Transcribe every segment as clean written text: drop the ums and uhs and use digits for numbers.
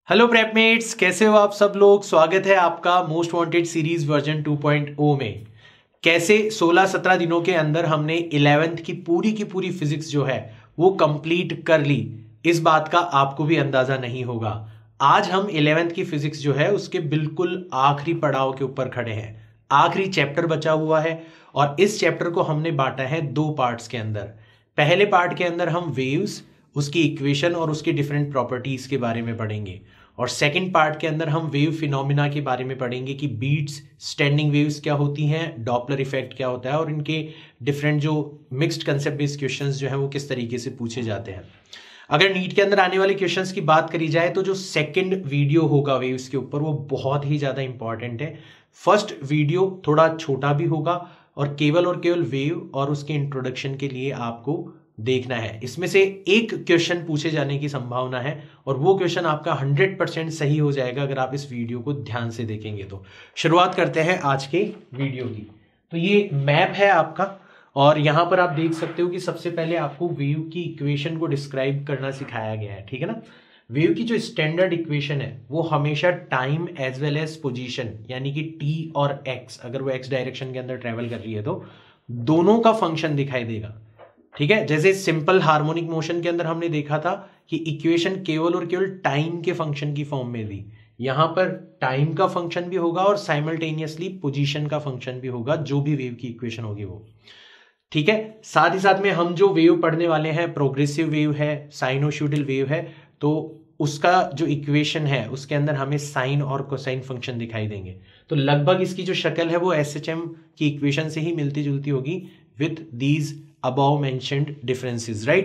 Hello प्रेपमेट्स, कैसे हो आप सब लोग। स्वागत है आपका मोस्ट वांटेड सीरीज वर्जन 2.0 में। कैसे 16-17 दिनों के अंदर हमने 11th की पूरी फिजिक्स जो है वो कंप्लीट कर ली, इस बात का आपको भी अंदाजा नहीं होगा। आज हम 11th की फिजिक्स जो है उसके बिल्कुल आखिरी पड़ाव के ऊपर खड़े हैं। आखिरी चैप्टर बचा हुआ है और इस चैप्टर को हमने बांटा है दो पार्ट्स के अंदर। पहले पार्ट के अंदर हम वेव्स, उसकी इक्वेशन और उसकी डिफरेंट प्रॉपर्टीज के बारे में पढ़ेंगे और सेकंड पार्ट के अंदर हम वेव फिनोमिना के बारे में पढ़ेंगे कि बीट्स, स्टैंडिंग वेव्स क्या होती हैं, डॉपलर इफेक्ट क्या होता है और इनके डिफरेंट जो मिक्स्ड कंसेप्ट बेस्ड क्वेश्चंस जो है वो किस तरीके से पूछे जाते हैं। अगर नीट के अंदर आने वाले क्वेश्चंस की बात करी जाए तो जो सेकंड वीडियो होगा वेव्स के ऊपर वो बहुत ही ज्यादा इंपॉर्टेंट है। फर्स्ट वीडियो थोड़ा छोटा भी होगा और केवल वेव और उसके इंट्रोडक्शन के लिए आपको देखना है। इसमें से एक क्वेश्चन पूछे जाने की संभावना है और वो क्वेश्चन आपका 100% सही हो जाएगा अगर आप इस वीडियो को ध्यान से देखेंगे। तो शुरुआत करते हैं आज के वीडियो की। तो ये मैप है आपका और यहां पर आप देख सकते हो कि सबसे पहले आपको वेव की इक्वेशन को डिस्क्राइब करना सिखाया गया है, ठीक है ना। वेव की जो स्टैंडर्ड इक्वेशन है वो हमेशा time as well as position यानी कि टी और एक्स, अगर वो एक्स डायरेक्शन के अंदर ट्रेवल कर रही है तो दोनों का फंक्शन दिखाई देगा, ठीक है। जैसे सिंपल हार्मोनिक मोशन के अंदर हमने देखा था कि इक्वेशन केवल और केवल टाइम के फंक्शन की फॉर्म में थी। यहां पर टाइम का फंक्शन भी होगा और साइमल्टेनियसली पोजीशन का फंक्शन भी होगा, जो भी वेव की इक्वेशन होगी वो, ठीक है। साथ ही साथ में हम जो वेव पढ़ने वाले हैं, प्रोग्रेसिव वेव है, साइनोसॉइडल वेव है, तो उसका जो इक्वेशन है उसके अंदर हमें साइन और कोसाइन फंक्शन दिखाई देंगे। तो लगभग इसकी जो शक्ल है वो एसएचएम की इक्वेशन से ही मिलती जुलती होगी with these above mentioned differences, right?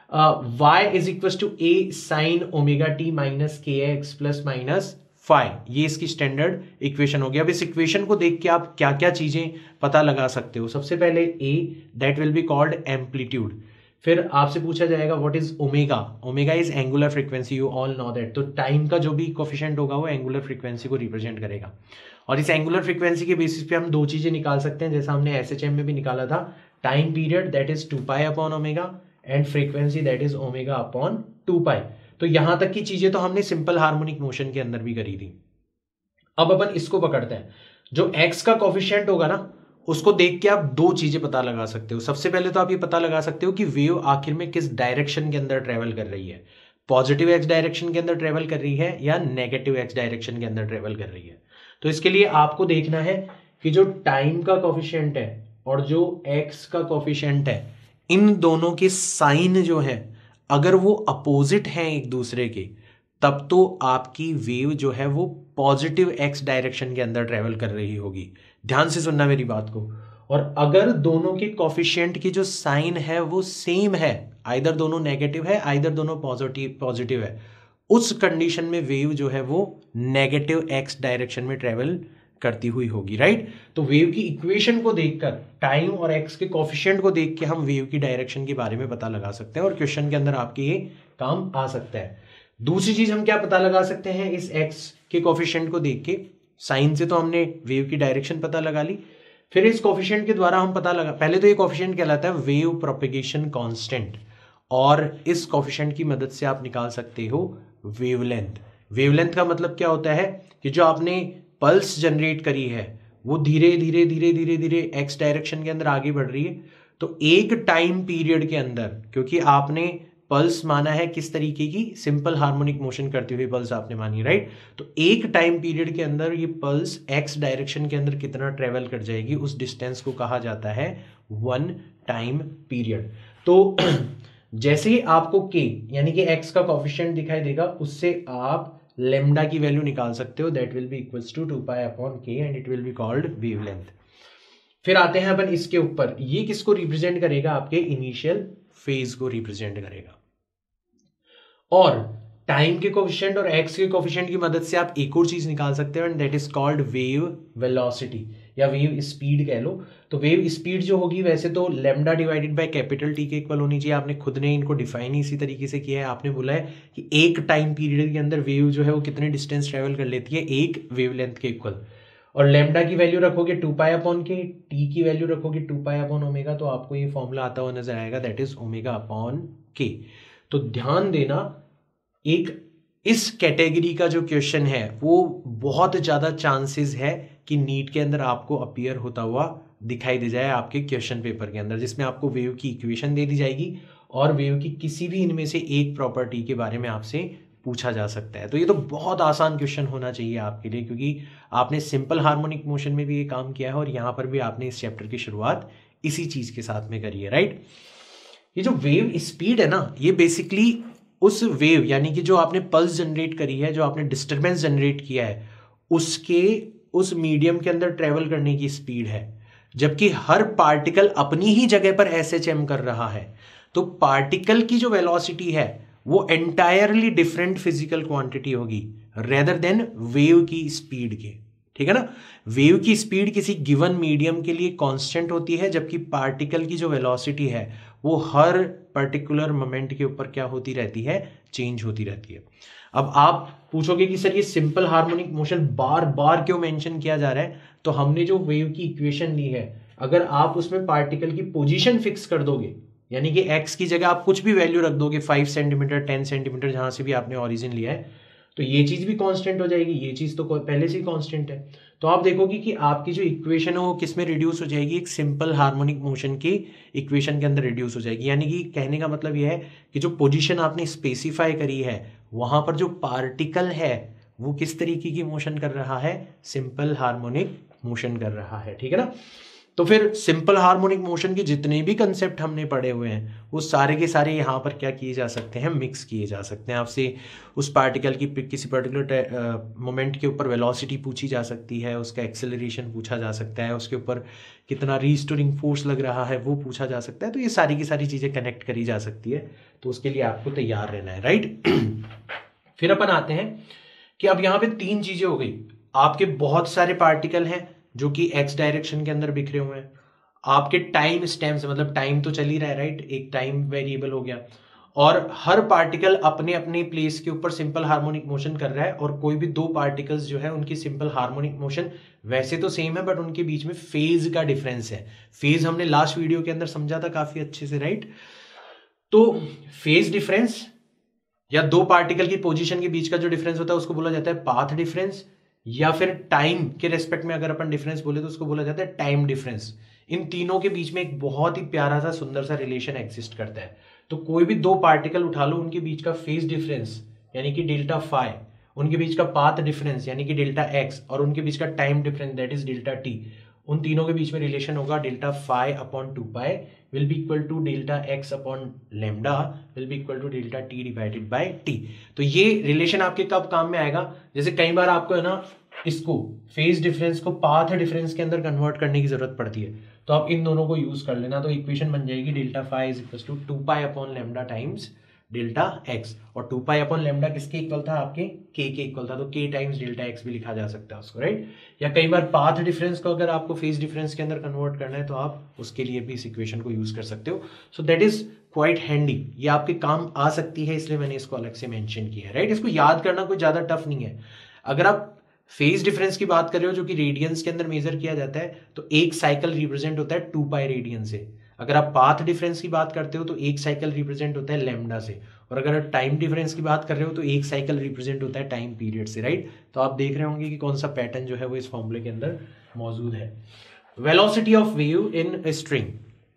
Y is equals to a sin omega t minus kx plus minus phi, ये इसकी स्टैंडर्ड इक्वेशन होगी। अब इस इक्वेशन को देख के आप क्या क्या चीजें पता लगा सकते हो। सबसे पहले a that will be called amplitude, फिर आपसे पूछा जाएगा what is omega. Omega is angular frequency, you all know that. तो टाइम का जो भी कोफिशिएंट होगा वो एंगुलर फ्रीक्वेंसी को रिप्रेजेंट करेगा और इस एंगुलर फ्रीक्वेंसी के बेसिस पे हम दो चीजें निकाल सकते हैं, जैसा हमने एसएचएम में भी निकाला था। Time period that is 2 pi upon omega and frequency that is omega upon 2 pi. तो यहां तक की चीजें तो हमने सिंपल हार्मोनिक मोशन के अंदर भी करी थी। अब अपन इसको पकड़ते हैं। जो एक्स का कोफिशिएंट होगा ना, उसको देख के आप दो चीजें पता लगा सकते हो। सबसे पहले तो आप ये पता लगा सकते हो कि वेव आखिर में किस डायरेक्शन के अंदर ट्रेवल कर रही है। पॉजिटिव एक्स डायरेक्शन के अंदर ट्रेवल कर रही है या नेगेटिव एक्स डायरेक्शन के अंदर ट्रेवल कर रही है। तो इसके लिए आपको देखना है कि जो टाइम का कोफिशिएंट है और जो एक्स का कोफिशिएंट है, इन दोनों के साइन जो है अगर वो अपोजिट हैं एक दूसरे के, तब तो आपकी वेव जो है वो पॉजिटिव एक्स डायरेक्शन के अंदर ट्रेवल कर रही होगी। ध्यान से सुनना मेरी बात को। और अगर दोनों के कोफिशिएंट की जो साइन है वो सेम है, आइदर दोनों नेगेटिव है आइदर दोनों पॉजिटिव है, उस कंडीशन में वेव जो है वो नेगेटिव एक्स डायरेक्शन में ट्रेवल करती हुई होगी, राइट। तो वेव की इक्वेशन को देखकर, टाइम और एक्स के कोफिशिएंट को देख के हम वेव की डायरेक्शन के बारे में पता लगा सकते हैं और क्वेश्चन के अंदर आपके ये काम आ सकता है। दूसरी चीज हम क्या पता लगा सकते हैं इस एक्स के कोफिशिएंट को देख के। साइन से तो हमने वेव की डायरेक्शन पता लगा ली, फिर इस कोफिशिएंट के द्वारा हम पता लगा, पहले तो ये कोफिशिएंट कहलाता है वेव प्रोपेगेशन कांस्टेंट और इस कोफिशिएंट की मदद से आप निकाल सकते हो वेवलेंथ। वेवलेंथ का मतलब क्या होता है कि जो आपने पल्स जनरेट करी है वो धीरे धीरे धीरे धीरे धीरे एक्स डायरेक्शन के अंदर आगे बढ़ रही है। तो एक टाइम पीरियड के अंदर, क्योंकि आपने पल्स माना है किस तरीके की, सिंपल हार्मोनिक मोशन करती हुई पल्स आपने मानी, राइट। तो एक टाइम पीरियड के अंदर ये पल्स एक्स डायरेक्शन के अंदर कितना ट्रेवल कर जाएगी, उस डिस्टेंस को कहा जाता है 1 टाइम पीरियड। तो जैसे ही आपको के यानी कि एक्स का कोफिशिएंट दिखाई देगा, उससे आप लेमडा की वैल्यू निकाल सकते हो, that will be equals to 2 pi upon K and it will be called wavelength. फिर आते हैं अपन इसके ऊपर, ये किसको रिप्रेजेंट करेगा, आपके इनिशियल फेज को रिप्रेजेंट करेगा। और टाइम के कोफिशिएंट और एक्स के कोफिशिएंट की मदद से आप एक और चीज निकाल सकते हो and that is called wave velocity या वेव स्पीड कह लो। तो वेव स्पीड जो होगी वैसे तो lambda divided by capital T के इक्वल होनी चाहिए। आपने खुद ने इनको डिफाइन इसी तरीके से किया है। आपने बोला है कि एक टाइम पीरियड के अंदर वेव जो है वो कितने डिस्टेंस ट्रेवल कर लेती है, एक वेवलेंथ के इक्वल। और लेमडा की वैल्यू रखोगे 2 पाई अपॉन के, टी की वैल्यू रखोगे 2 पाई अपॉन ओमेगा, तो आपको ये फॉर्मूला आता हुआ नजर आएगा, दैट इज ओमेगा अपॉन के। तो ध्यान देना, एक इस कैटेगरी का जो क्वेश्चन है वो बहुत ज्यादा चांसेस है कि नीट के अंदर आपको अपीयर होता हुआ दिखाई दे जाए आपके क्वेश्चन पेपर के अंदर, जिसमें आपको वेव की इक्वेशन दे दी जाएगी और वेव की किसी भी इनमें से एक प्रॉपर्टी के बारे में आपसे पूछा जा सकता है। तो ये तो बहुत आसान क्वेश्चन होना चाहिए आपके लिए, क्योंकि आपने सिंपल हार्मोनिक मोशन में भी ये काम किया है और यहाँ पर भी आपने इस चैप्टर की शुरुआत इसी चीज के साथ में करी है, राइट। ये जो वेव स्पीड है ना, ये बेसिकली उस वेव यानी कि जो आपने पल्स जनरेट करी है, जो आपने डिस्टरबेंस जनरेट किया है, उसके उस मीडियम के अंदर ट्रेवल करने की स्पीड है। जबकि हर पार्टिकल अपनी ही जगह पर SHM कर रहा है, तो पार्टिकल की जो वेलोसिटी है वो एंटायरली डिफरेंट फिजिकल क्वांटिटी होगी रेदर देन वेव की स्पीड के, ठीक है ना। वेव की स्पीड किसी गिवन मीडियम के लिए कांस्टेंट होती है, जबकि पार्टिकल की जो वेलोसिटी है वो हर पर्टिकुलर मोमेंट के ऊपर क्या होती रहती है, चेंज होती रहती है। अब आप पूछोगे कि सर ये सिंपल हार्मोनिक मोशन बार बार क्यों मेंशन किया जा रहा है, तो हमने जो वेव की इक्वेशन ली है, अगर आप उसमें पार्टिकल की पोजीशन फिक्स कर दोगे, यानी कि x की जगह आप कुछ भी वैल्यू रख दोगे, 5 सेंटीमीटर 10 सेंटीमीटर जहां से भी आपने ओरिजिन लिया है, तो ये चीज भी कांस्टेंट हो जाएगी, ये चीज तो पहले से ही कांस्टेंट है। तो आप देखोगे कि आपकी जो इक्वेशन है वो किस में रिड्यूस हो जाएगी, एक सिंपल हार्मोनिक मोशन की इक्वेशन के अंदर रिड्यूस हो जाएगी। यानी कि कहने का मतलब यह है कि जो पोजीशन आपने स्पेसिफाई करी है वहां पर जो पार्टिकल है वो किस तरीके की मोशन कर रहा है, सिंपल हार्मोनिक मोशन कर रहा है, ठीक है ना। तो फिर सिंपल हार्मोनिक मोशन के जितने भी कंसेप्ट हमने पढ़े हुए हैं वो सारे के सारे यहाँ पर क्या किए जा सकते हैं, मिक्स किए जा सकते हैं। आपसे उस पार्टिकल की किसी पर्टिकुलर मोमेंट के ऊपर वेलोसिटी पूछी जा सकती है, उसका एक्सेलरेशन पूछा जा सकता है, उसके ऊपर कितना रीस्टोरिंग फोर्स लग रहा है वो पूछा जा सकता है। तो ये सारी की सारी चीज़ें कनेक्ट करी जा सकती है, तो उसके लिए आपको तैयार रहना है, राइट। फिर अपन आते हैं कि अब यहाँ पे 3 चीज़ें हो गई। आपके बहुत सारे पार्टिकल हैं जो कि x डायरेक्शन के अंदर बिखरे हुए हैं, आपके टाइम स्टेम्स मतलब टाइम तो चल ही रहा है, राइट, एक टाइम वेरिएबल हो गया, और हर पार्टिकल अपने अपने प्लेस के ऊपर सिंपल हार्मोनिक मोशन कर रहा है, और कोई भी 2 पार्टिकल्स जो है उनकी सिंपल हार्मोनिक मोशन वैसे तो सेम है बट उनके बीच में फेज का डिफरेंस है। फेज हमने लास्ट वीडियो के अंदर समझा था काफी अच्छे से, राइट। तो फेज डिफरेंस या 2 पार्टिकल की पोजीशन के बीच का जो डिफरेंस होता है उसको बोला जाता है पाथ डिफरेंस, या फिर टाइम के रेस्पेक्ट में अगर अपन डिफरेंस बोले तो उसको बोला जाता है टाइम डिफरेंस। इन तीनों के बीच में एक बहुत ही प्यारा सा सुंदर सा रिलेशन एग्जिस्ट करता है। तो कोई भी 2 पार्टिकल उठा लो, उनके बीच का फेज डिफरेंस यानी कि डेल्टा फाई, उनके बीच का पाथ डिफरेंस यानी कि डेल्टा एक्स, और उनके बीच का time difference that is delta T, उन तीनों के बीच में रिलेशन होगा delta phi upon 2 pi will be equal to delta x upon lambda will be equal to delta T divided by T. तो ये रिलेशन आपके कब काम में आएगा, जैसे कई बार आपको है ना इसको फेज डिफरेंस को पाथ डिफरेंस के अंदर कन्वर्ट करने की जरूरत पड़ती है, तो आप इन दोनों को यूज कर लेना। तो इक्वेशन बन जाएगी delta phi is equal to 2 pi upon lambda times delta X, और 2 पाई अपॉन लैम्डा किसके इक्वल था, आपके के इक्वल था, तो के टाइम्स डेल्टा एक्स भी लिखा जा सकता है उसको, राइट। या कई बार पाथ डिफरेंस को अगर आपको फेज डिफरेंस के अंदर कन्वर्ट करना है तो आप उसके लिए भी इस इक्वेशन को यूज कर सकते हो। So that is quite handy, ये आपके काम आ सकती है, इसलिए मैंने इसको अलग से मेंशन किया है, राइट। इसको याद करना कोई ज्यादा टफ नहीं है। अगर आप फेज डिफरेंस की बात कर रहे हो जो कि रेडियंस के अंदर मेजर किया जाता है, तो एक साइकिल रिप्रेजेंट होता है 2 पाई रेडियन से। अगर आप पाथ डिफरेंस की बात करते हो तो एक साइकिल रिप्रेजेंट होता है लैम्डा से, और अगर आप टाइम डिफरेंस की बात कर रहे हो तो एक साइकिल रिप्रेजेंट होता है टाइम पीरियड से, राइट। तो आप देख रहे होंगे कि कौन सा पैटर्न जो है वो इस फॉर्मूले के अंदर मौजूद है। Velocity of wave in string,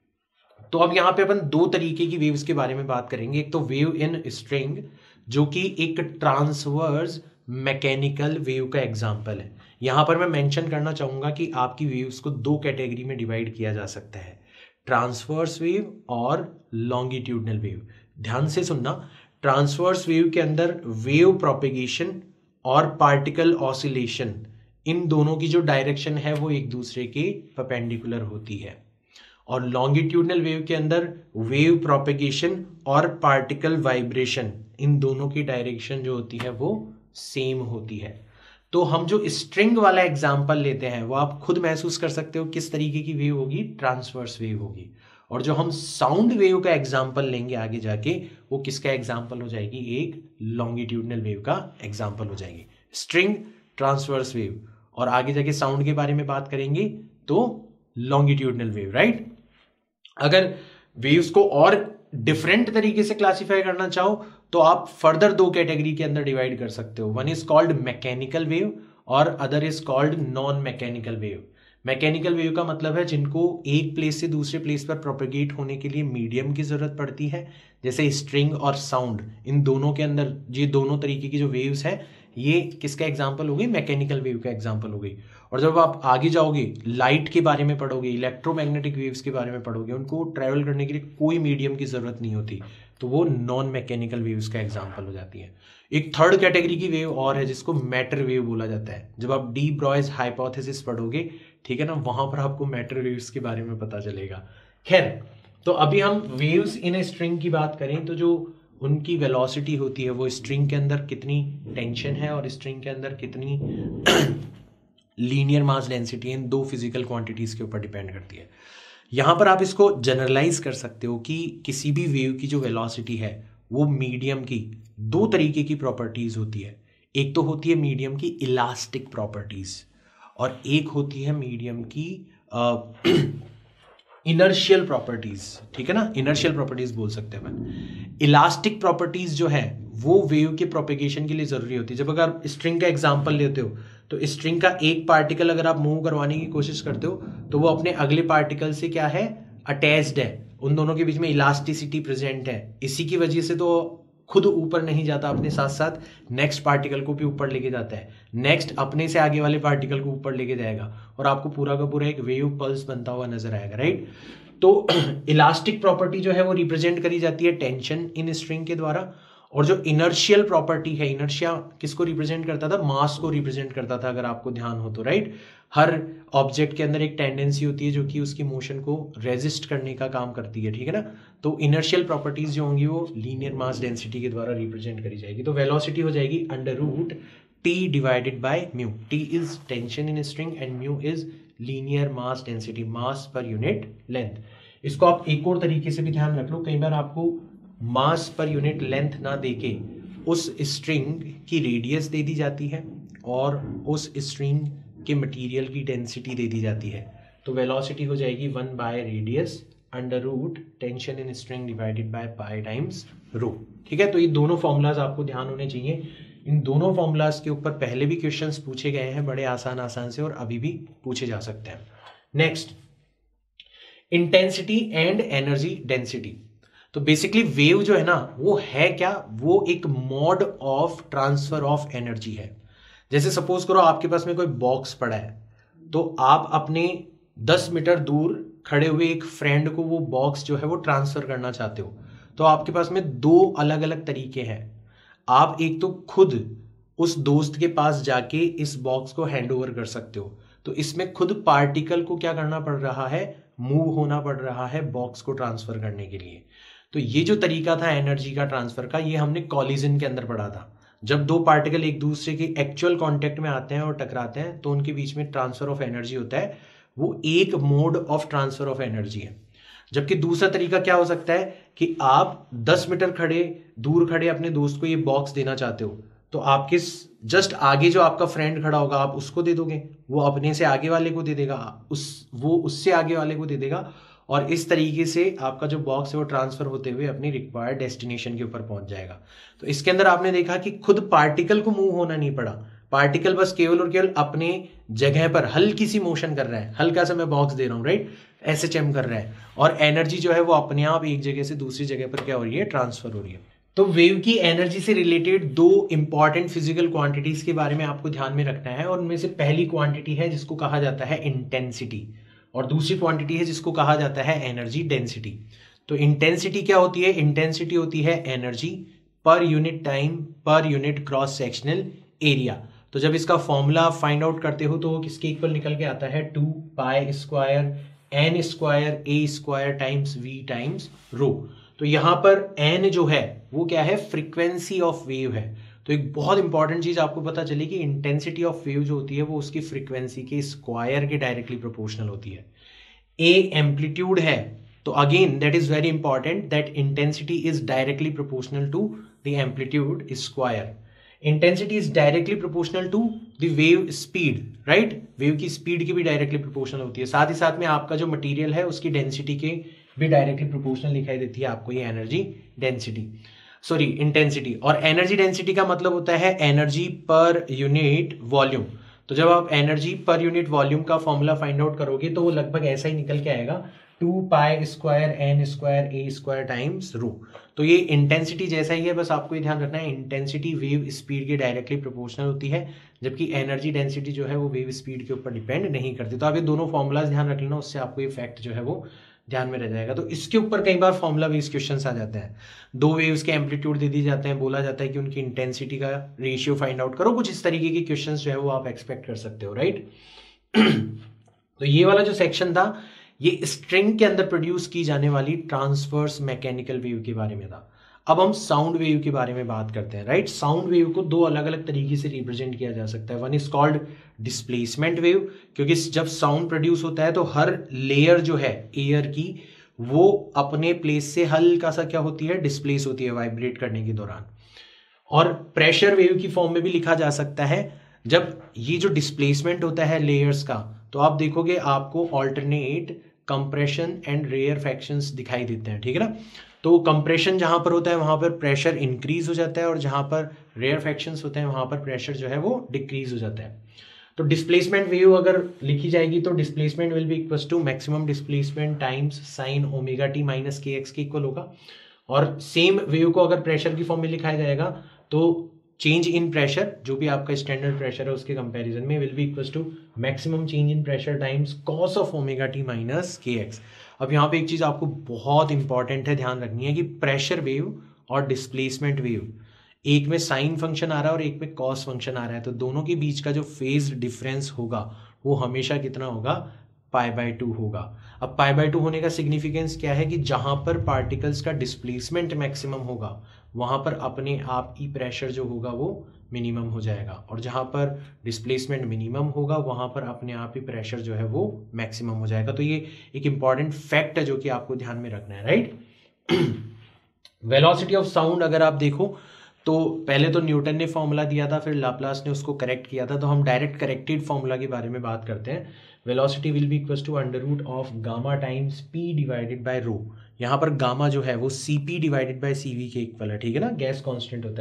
तो अब यहाँ पे अपन 2 तरीके की वेव्स के बारे में बात करेंगे। एक तो वेव इन स्ट्रिंग जो कि एक ट्रांसवर्स मैकेनिकल वेव का एग्जाम्पल है। यहां पर मैं मेंशन करना चाहूंगा कि आपकी वेव्स को 2 कैटेगरी में डिवाइड किया जा सकता है, ट्रांसवर्स वेव और लॉन्गिट्यूडनल वेव। ध्यान से सुनना, ट्रांसवर्स वेव के अंदर वेव प्रोपेगेशन और पार्टिकल ऑसिलेशन, इन दोनों की जो डायरेक्शन है वो एक दूसरे के परपेंडिकुलर होती है, और लॉन्गिट्यूडनल वेव के अंदर वेव प्रोपेगेशन और पार्टिकल वाइब्रेशन, इन दोनों की डायरेक्शन जो होती है वो सेम होती है। तो हम जो स्ट्रिंग वाला एग्जाम्पल लेते हैं वो आप खुद महसूस कर सकते हो किस तरीके की वेव होगी, ट्रांसवर्स वेव होगी। और जो हम साउंड वेव का एग्जाम्पल लेंगे आगे जाके, वो किसका एग्जाम्पल हो जाएगी, एक लॉन्गिट्यूडनल वेव का एग्जाम्पल हो जाएगी। स्ट्रिंग, ट्रांसवर्स वेव, और आगे जाके साउंड के बारे में बात करेंगे तो लॉन्गिट्यूडनल वेव, राइट। अगर वेव्स को और डिफरेंट तरीके से क्लासिफाई करना चाहो तो आप फर्दर दो कैटेगरी के अंदर डिवाइड कर सकते हो। One is called mechanical wave और other is called non mechanical wave. Mechanical wave का मतलब है जिनको एक प्लेस से दूसरे प्लेस पर प्रोपेगेट होने के लिए मीडियम की जरूरत पड़ती है, जैसे स्ट्रिंग और साउंड। इन दोनों के अंदर ये दोनों तरीके की जो वेव्स है ये किसका एग्जाम्पल हो गई, मैकेनिकल वेव का एग्जाम्पल हो गई। और जब आप आगे जाओगे लाइट के बारे में पढ़ोगे, इलेक्ट्रोमैग्नेटिक वेव्स के बारे में पढ़ोगे, उनको ट्रैवल करने के लिए कोई मीडियम की जरूरत नहीं होती, तो वो नॉन मैकेनिकल वेव्स का एग्जाम्पल हो जाती है। एक थर्ड कैटेगरी की वेव और है जिसको मैटर वेव बोला जाता है। जब आप डी ब्रॉयज हाइपोथेसिस पढ़ोगे, ठीक है ना, वहां पर आपको मैटर वेव्स के बारे में पता चलेगा। खैर, तो अभी हम वेव्स इन ए स्ट्रिंग की बात करें तो जो उनकी वेलोसिटी होती है वो स्ट्रिंग के अंदर कितनी टेंशन है और स्ट्रिंग के अंदर कितनी लीनियर मास डेंसिटी, इन दो फिजिकल क्वांटिटीज के ऊपर डिपेंड करती है। यहां पर आप इसको जनरलाइज कर सकते हो कि किसी भी वेव की जो वेलोसिटी है वो मीडियम की दो तरीके की प्रॉपर्टीज होती है। एक तो होती है मीडियम की इलास्टिक प्रॉपर्टीज और एक होती है मीडियम की इनर्शियल प्रॉपर्टीज, ठीक है ना, इनर्शियल प्रॉपर्टीज बोल सकते हैं अपन। इलास्टिक प्रॉपर्टीज जो है वो वेव के प्रोपेगेशन के लिए जरूरी होती है। जब अगर स्ट्रिंग का एग्जांपल लेते हो तो स्ट्रिंग का एक पार्टिकल अगर आप मूव करवाने की कोशिश करते हो तो वो अपने अगले पार्टिकल से क्या है, अटैच्ड है, उन दोनों के बीच में इलास्टिसिटी प्रेजेंट है। इसी की वजह से तो खुद ऊपर नहीं जाता, अपने साथ साथ नेक्स्ट पार्टिकल को भी ऊपर लेके जाता है, नेक्स्ट अपने से आगे वाले पार्टिकल को ऊपर लेके जाएगा और आपको पूरा का पूरा एक वेव पल्स बनता हुआ नजर आएगा, राइट। तो इलास्टिक प्रॉपर्टी जो है वो रिप्रेजेंट करी जाती है टेंशन इन स्ट्रिंग के द्वारा, और जो इनर्शियल प्रॉपर्टी है, इनर्शिया किसको रिप्रेजेंट करता था, मास को रिप्रेजेंट करता था, अगर आपको ध्यान हो तो, राइट। हर ऑब्जेक्ट के अंदर एक टेंडेंसी होती है जो कि उसकी मोशन को रेजिस्ट करने का काम करती है, ठीक है ना। तो इनर्शियल प्रॉपर्टीज जो होंगी वो लीनियर मास डेंसिटी के द्वारा रिप्रेजेंट करी जाएगी। तो वेलोसिटी हो जाएगी under root T divided by mu. T is tension in string and mu is linear mass density, mass per unit length. इसको आप एक और तरीके से भी ध्यान रख लो, कई बार आपको मास पर यूनिट लेंथ ना देके उस स्ट्रिंग की रेडियस दे दी जाती है और उस स्ट्रिंग के मटेरियल की डेंसिटी दे दी जाती है। तो वेलोसिटी हो जाएगी 1 by radius under root tension in string divided by pi times rho, ठीक है। तो ये दोनों फॉर्मूलाज आपको ध्यान होने चाहिए। इन दोनों फॉर्मूलाज के ऊपर पहले भी क्वेश्चंस पूछे गए हैं बड़े आसान आसान से और अभी भी पूछे जा सकते हैं। Next, intensity and energy density. तो बेसिकली वेव जो है ना वो है क्या, वो एक mode of transfer of energy है। जैसे सपोज करो आपके पास में कोई बॉक्स पड़ा है, तो आप अपने 10 मीटर दूर खड़े हुए एक फ्रेंड को वो बॉक्स जो है वो ट्रांसफर करना चाहते हो, तो आपके पास में दो अलग अलग तरीके हैं। आप एक तो खुद उस दोस्त के पास जाके इस बॉक्स को हैंड ओवर कर सकते हो, तो इसमें खुद पार्टिकल को क्या करना पड़ रहा है, मूव होना पड़ रहा है बॉक्स को ट्रांसफर करने के लिए। तो ये जो तरीका था एनर्जी का ट्रांसफर का, ये हमने कॉलिजन के अंदर पढ़ा था। जब दो पार्टिकल एक दूसरे के एक्चुअल कांटेक्ट में आते हैं और टकराते हैं तो उनके बीच में ट्रांसफर ऑफ एनर्जी होता है, वो एक mode of transfer of energy है। जबकि दूसरा तरीका क्या हो सकता है कि आप 10 मीटर दूर खड़े अपने दोस्त को ये बॉक्स देना चाहते हो, तो आपके जस्ट आगे जो आपका फ्रेंड खड़ा होगा आप उसको दे दोगे, वो अपने से आगे वाले को दे देगा, वो उससे आगे वाले को दे देगा, और इस तरीके से आपका जो बॉक्स है वो ट्रांसफर होते हुए अपनी रिक्वायर्ड डेस्टिनेशन के ऊपर पहुंच जाएगा। तो इसके अंदर आपने देखा कि खुद पार्टिकल को मूव होना नहीं पड़ा, पार्टिकल बस केवल और केवल अपने जगह पर हल्की सी मोशन कर रहा है, हल्का सा मैं बॉक्स दे रहा हूं, राइट, ऐसे चम कर रहा है, और एनर्जी जो है वो अपने आप एक जगह से दूसरी जगह पर क्या हो रही है, ट्रांसफर हो रही है। तो वेव की एनर्जी से रिलेटेड दो इंपॉर्टेंट फिजिकल क्वांटिटीज के बारे में आपको ध्यान में रखना है, और उनमें से पहली क्वांटिटी है जिसको कहा जाता है इंटेंसिटी, और दूसरी क्वांटिटी है जिसको कहा जाता है एनर्जी डेंसिटी। तो इंटेंसिटी क्या होती है, इंटेंसिटी होती है energy per unit time per unit cross sectional area. तो जब इसका फॉर्मूला फाइंड आउट करते हो तो किसके इक्वल निकल के आता है, 2 pi square N square A square times V times rho. तो यहां पर एन जो है वो क्या है, फ्रीक्वेंसी ऑफ वेव है। तो एक बहुत इंपॉर्टेंट चीज आपको पता चली कि इंटेंसिटी ऑफ वेव जो होती है वो उसकी फ्रीक्वेंसी के स्क्वायर के डायरेक्टली प्रोपोर्शनल होती है। ए एम्पलीट्यूड है, तो again that is very important that intensity is directly proportional to the amplitude square. Intensity is directly proportional to the wave speed, right, wave की स्पीड की भी डायरेक्टली प्रोपोर्शनल होती है। साथ ही साथ में आपका जो मटेरियल है उसकी डेंसिटी के भी डायरेक्टली प्रोपोर्शनल दिखाई देती है आपको ये एनर्जी डेंसिटी, सॉरी इंटेंसिटी। और एनर्जी डेंसिटी का मतलब होता है एनर्जी पर यूनिट वॉल्यूम। तो जब आप एनर्जी पर यूनिट वॉल्यूम का फॉर्मूला फाइंड आउट करोगे तो वो लगभग ऐसा ही निकल के आएगा, 2π²n² टाइम्स रो। तो ये इंटेंसिटी जैसा ही है, बस आपको ये ध्यान रखना है इंटेंसिटी वेव स्पीड के डायरेक्टली प्रोपोर्शनल होती है, जबकि एनर्जी डेंसिटी जो है वो वेव स्पीड के ऊपर डिपेंड नहीं करती। तो आप ये दोनों फॉर्मूलाज ध्यान रख लेना, उससे आपको ये फैक्ट जो है वो ध्यान में रह जाएगा। तो इसके ऊपर कई बार फॉर्मूला बेस्ड क्वेश्चंस आ जाते हैं, दो वेव्स के एम्पलीट्यूड दे दिए जाते हैं, बोला जाता है कि उनकी इंटेंसिटी का रेशियो फाइंड आउट करो, कुछ इस तरीके के क्वेश्चंस जो है वो आप एक्सपेक्ट कर सकते हो, राइट। तो ये वाला जो सेक्शन था ये स्ट्रिंग के अंदर प्रोड्यूस की जाने वाली ट्रांसवर्स मैकेनिकल वेव के बारे में था। अब हम साउंड वेव के बारे में बात करते हैं, राइट। साउंड वेव को दो अलग अलग तरीके से रिप्रेजेंट किया जा सकता है। One is called displacement wave, क्योंकि जब साउंड प्रोड्यूस होता है तो हर लेयर जो है एयर की वो अपने प्लेस से हल्का सा क्या होती है, डिस्प्लेस होती है वाइब्रेट करने के दौरान। और प्रेशर वेव की फॉर्म में भी लिखा जा सकता है। जब ये जो डिस्प्लेसमेंट होता है लेयर्स का, तो आप देखोगे आपको ऑल्टरनेट कंप्रेशन एंड रेयरफैक्शंस दिखाई देते हैं, ठीक है ना। तो कंप्रेशन जहां पर होता है वहां पर प्रेशर इंक्रीज हो जाता है, और जहां पर रेयरफैक्शंस होते हैं वहां पर प्रेशर जो है वो डिक्रीज हो जाता है। तो डिस्प्लेसमेंट वेव अगर लिखी जाएगी तो displacement will be equal to maximum displacement times sine omega T minus के एक्स के इक्वल होगा। और सेम वेव को अगर प्रेशर की फॉर्म में लिखाया जाएगा तो चेंज इन प्रेशर, जो भी आपका स्टैंडर्ड प्रेशर है उसके कंपैरिजन में, will be equal to maximum change in pressure times cos of omega T minus के एक्स। अब यहाँ पे एक चीज आपको बहुत इंपॉर्टेंट है ध्यान रखनी है कि प्रेशर वेव और डिस्प्लेसमेंट वेव, एक में साइन फंक्शन आ रहा है और एक में कॉस फंक्शन आ रहा है, तो दोनों के बीच का जो फेज डिफरेंस होगा वो हमेशा कितना होगा, π/2 होगा। अब π/2 होने का सिग्निफिकेंस क्या है कि जहां पर पार्टिकल्स का डिस्प्लेसमेंट मैक्सिमम होगा वहां पर अपने आप ही प्रेशर जो होगा वो मिनिमम हो जाएगा, और जहां पर डिस्प्लेसमेंट मिनिमम होगा वहां पर अपने आप ही प्रेशर जो है वो मैक्सिमम हो जाएगा। तो ये एक इंपॉर्टेंट फैक्ट है जो कि आपको ध्यान में रखना है, राइट। वेलोसिटी ऑफ साउंड अगर आप देखो तो पहले तो न्यूटन ने फॉर्मूला दिया था, फिर लाप्लास ने उसको करेक्ट किया था, तो हम डायरेक्ट करेक्टेड फॉर्मूला के बारे में बात करते हैं। Velocity will be equal to under root of gamma times P divided by rho. यहाँ पर गामा जो है वो सीपी डिवाइडेड बाय सीवी के इक्वल है, ठीक है ना। गैस कांस्टेंट होता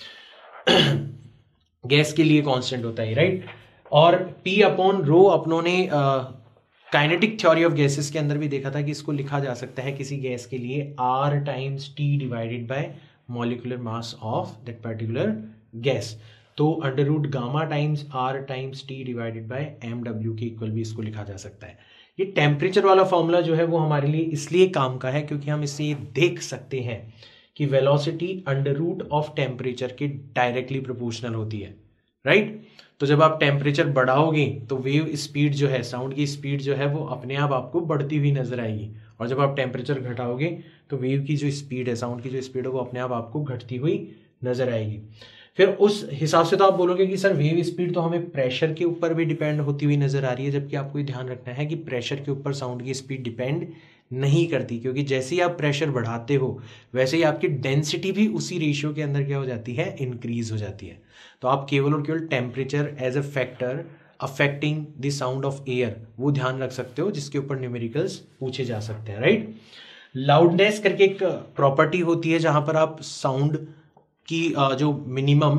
है गैस के लिए कांस्टेंट होता है, राइट। और पी अपॉन रो अपनों ने काइनेटिक थ्योरी ऑफ गैसेस के अंदर भी देखा था कि इसको लिखा जा सकता है किसी गैस के लिए R times T divided by molecular mass of that particular gas। तो under root gamma times R times T divided by mw के इक्वल भी इसको लिखा जा सकता है। ये टेम्परेचर वाला फॉर्मूला जो है वो हमारे लिए इसलिए काम का है क्योंकि हम इससे ये देख सकते हैं कि velocity under root of temperature के डायरेक्टली प्रोपोर्शनल होती है, राइट। तो जब आप टेम्परेचर बढ़ाओगे तो वेव स्पीड जो है, साउंड की स्पीड जो है वो अपने आप आपको बढ़ती हुई नजर आएगी, और जब आप टेम्परेचर घटाओगे तो वेव की जो स्पीड है, साउंड की जो स्पीड है वो अपने आप आपको घटती हुई नजर आएगी। फिर उस हिसाब से तो आप बोलोगे कि सर वेव स्पीड तो हमें प्रेशर के ऊपर भी डिपेंड होती हुई नजर आ रही है, जबकि आपको ये ध्यान रखना है कि प्रेशर के ऊपर साउंड की स्पीड डिपेंड नहीं करती, क्योंकि जैसे ही आप प्रेशर बढ़ाते हो वैसे ही आपकी डेंसिटी भी उसी रेशियो के अंदर क्या हो जाती है, इंक्रीज हो जाती है। तो आप केवल और केवल temperature as a factor affecting the sound of air वो ध्यान रख सकते हो, जिसके ऊपर न्यूमेरिकल्स पूछे जा सकते हैं, राइट। लाउडनेस करके एक प्रॉपर्टी होती है जहां पर आप साउंड की जो मिनिमम,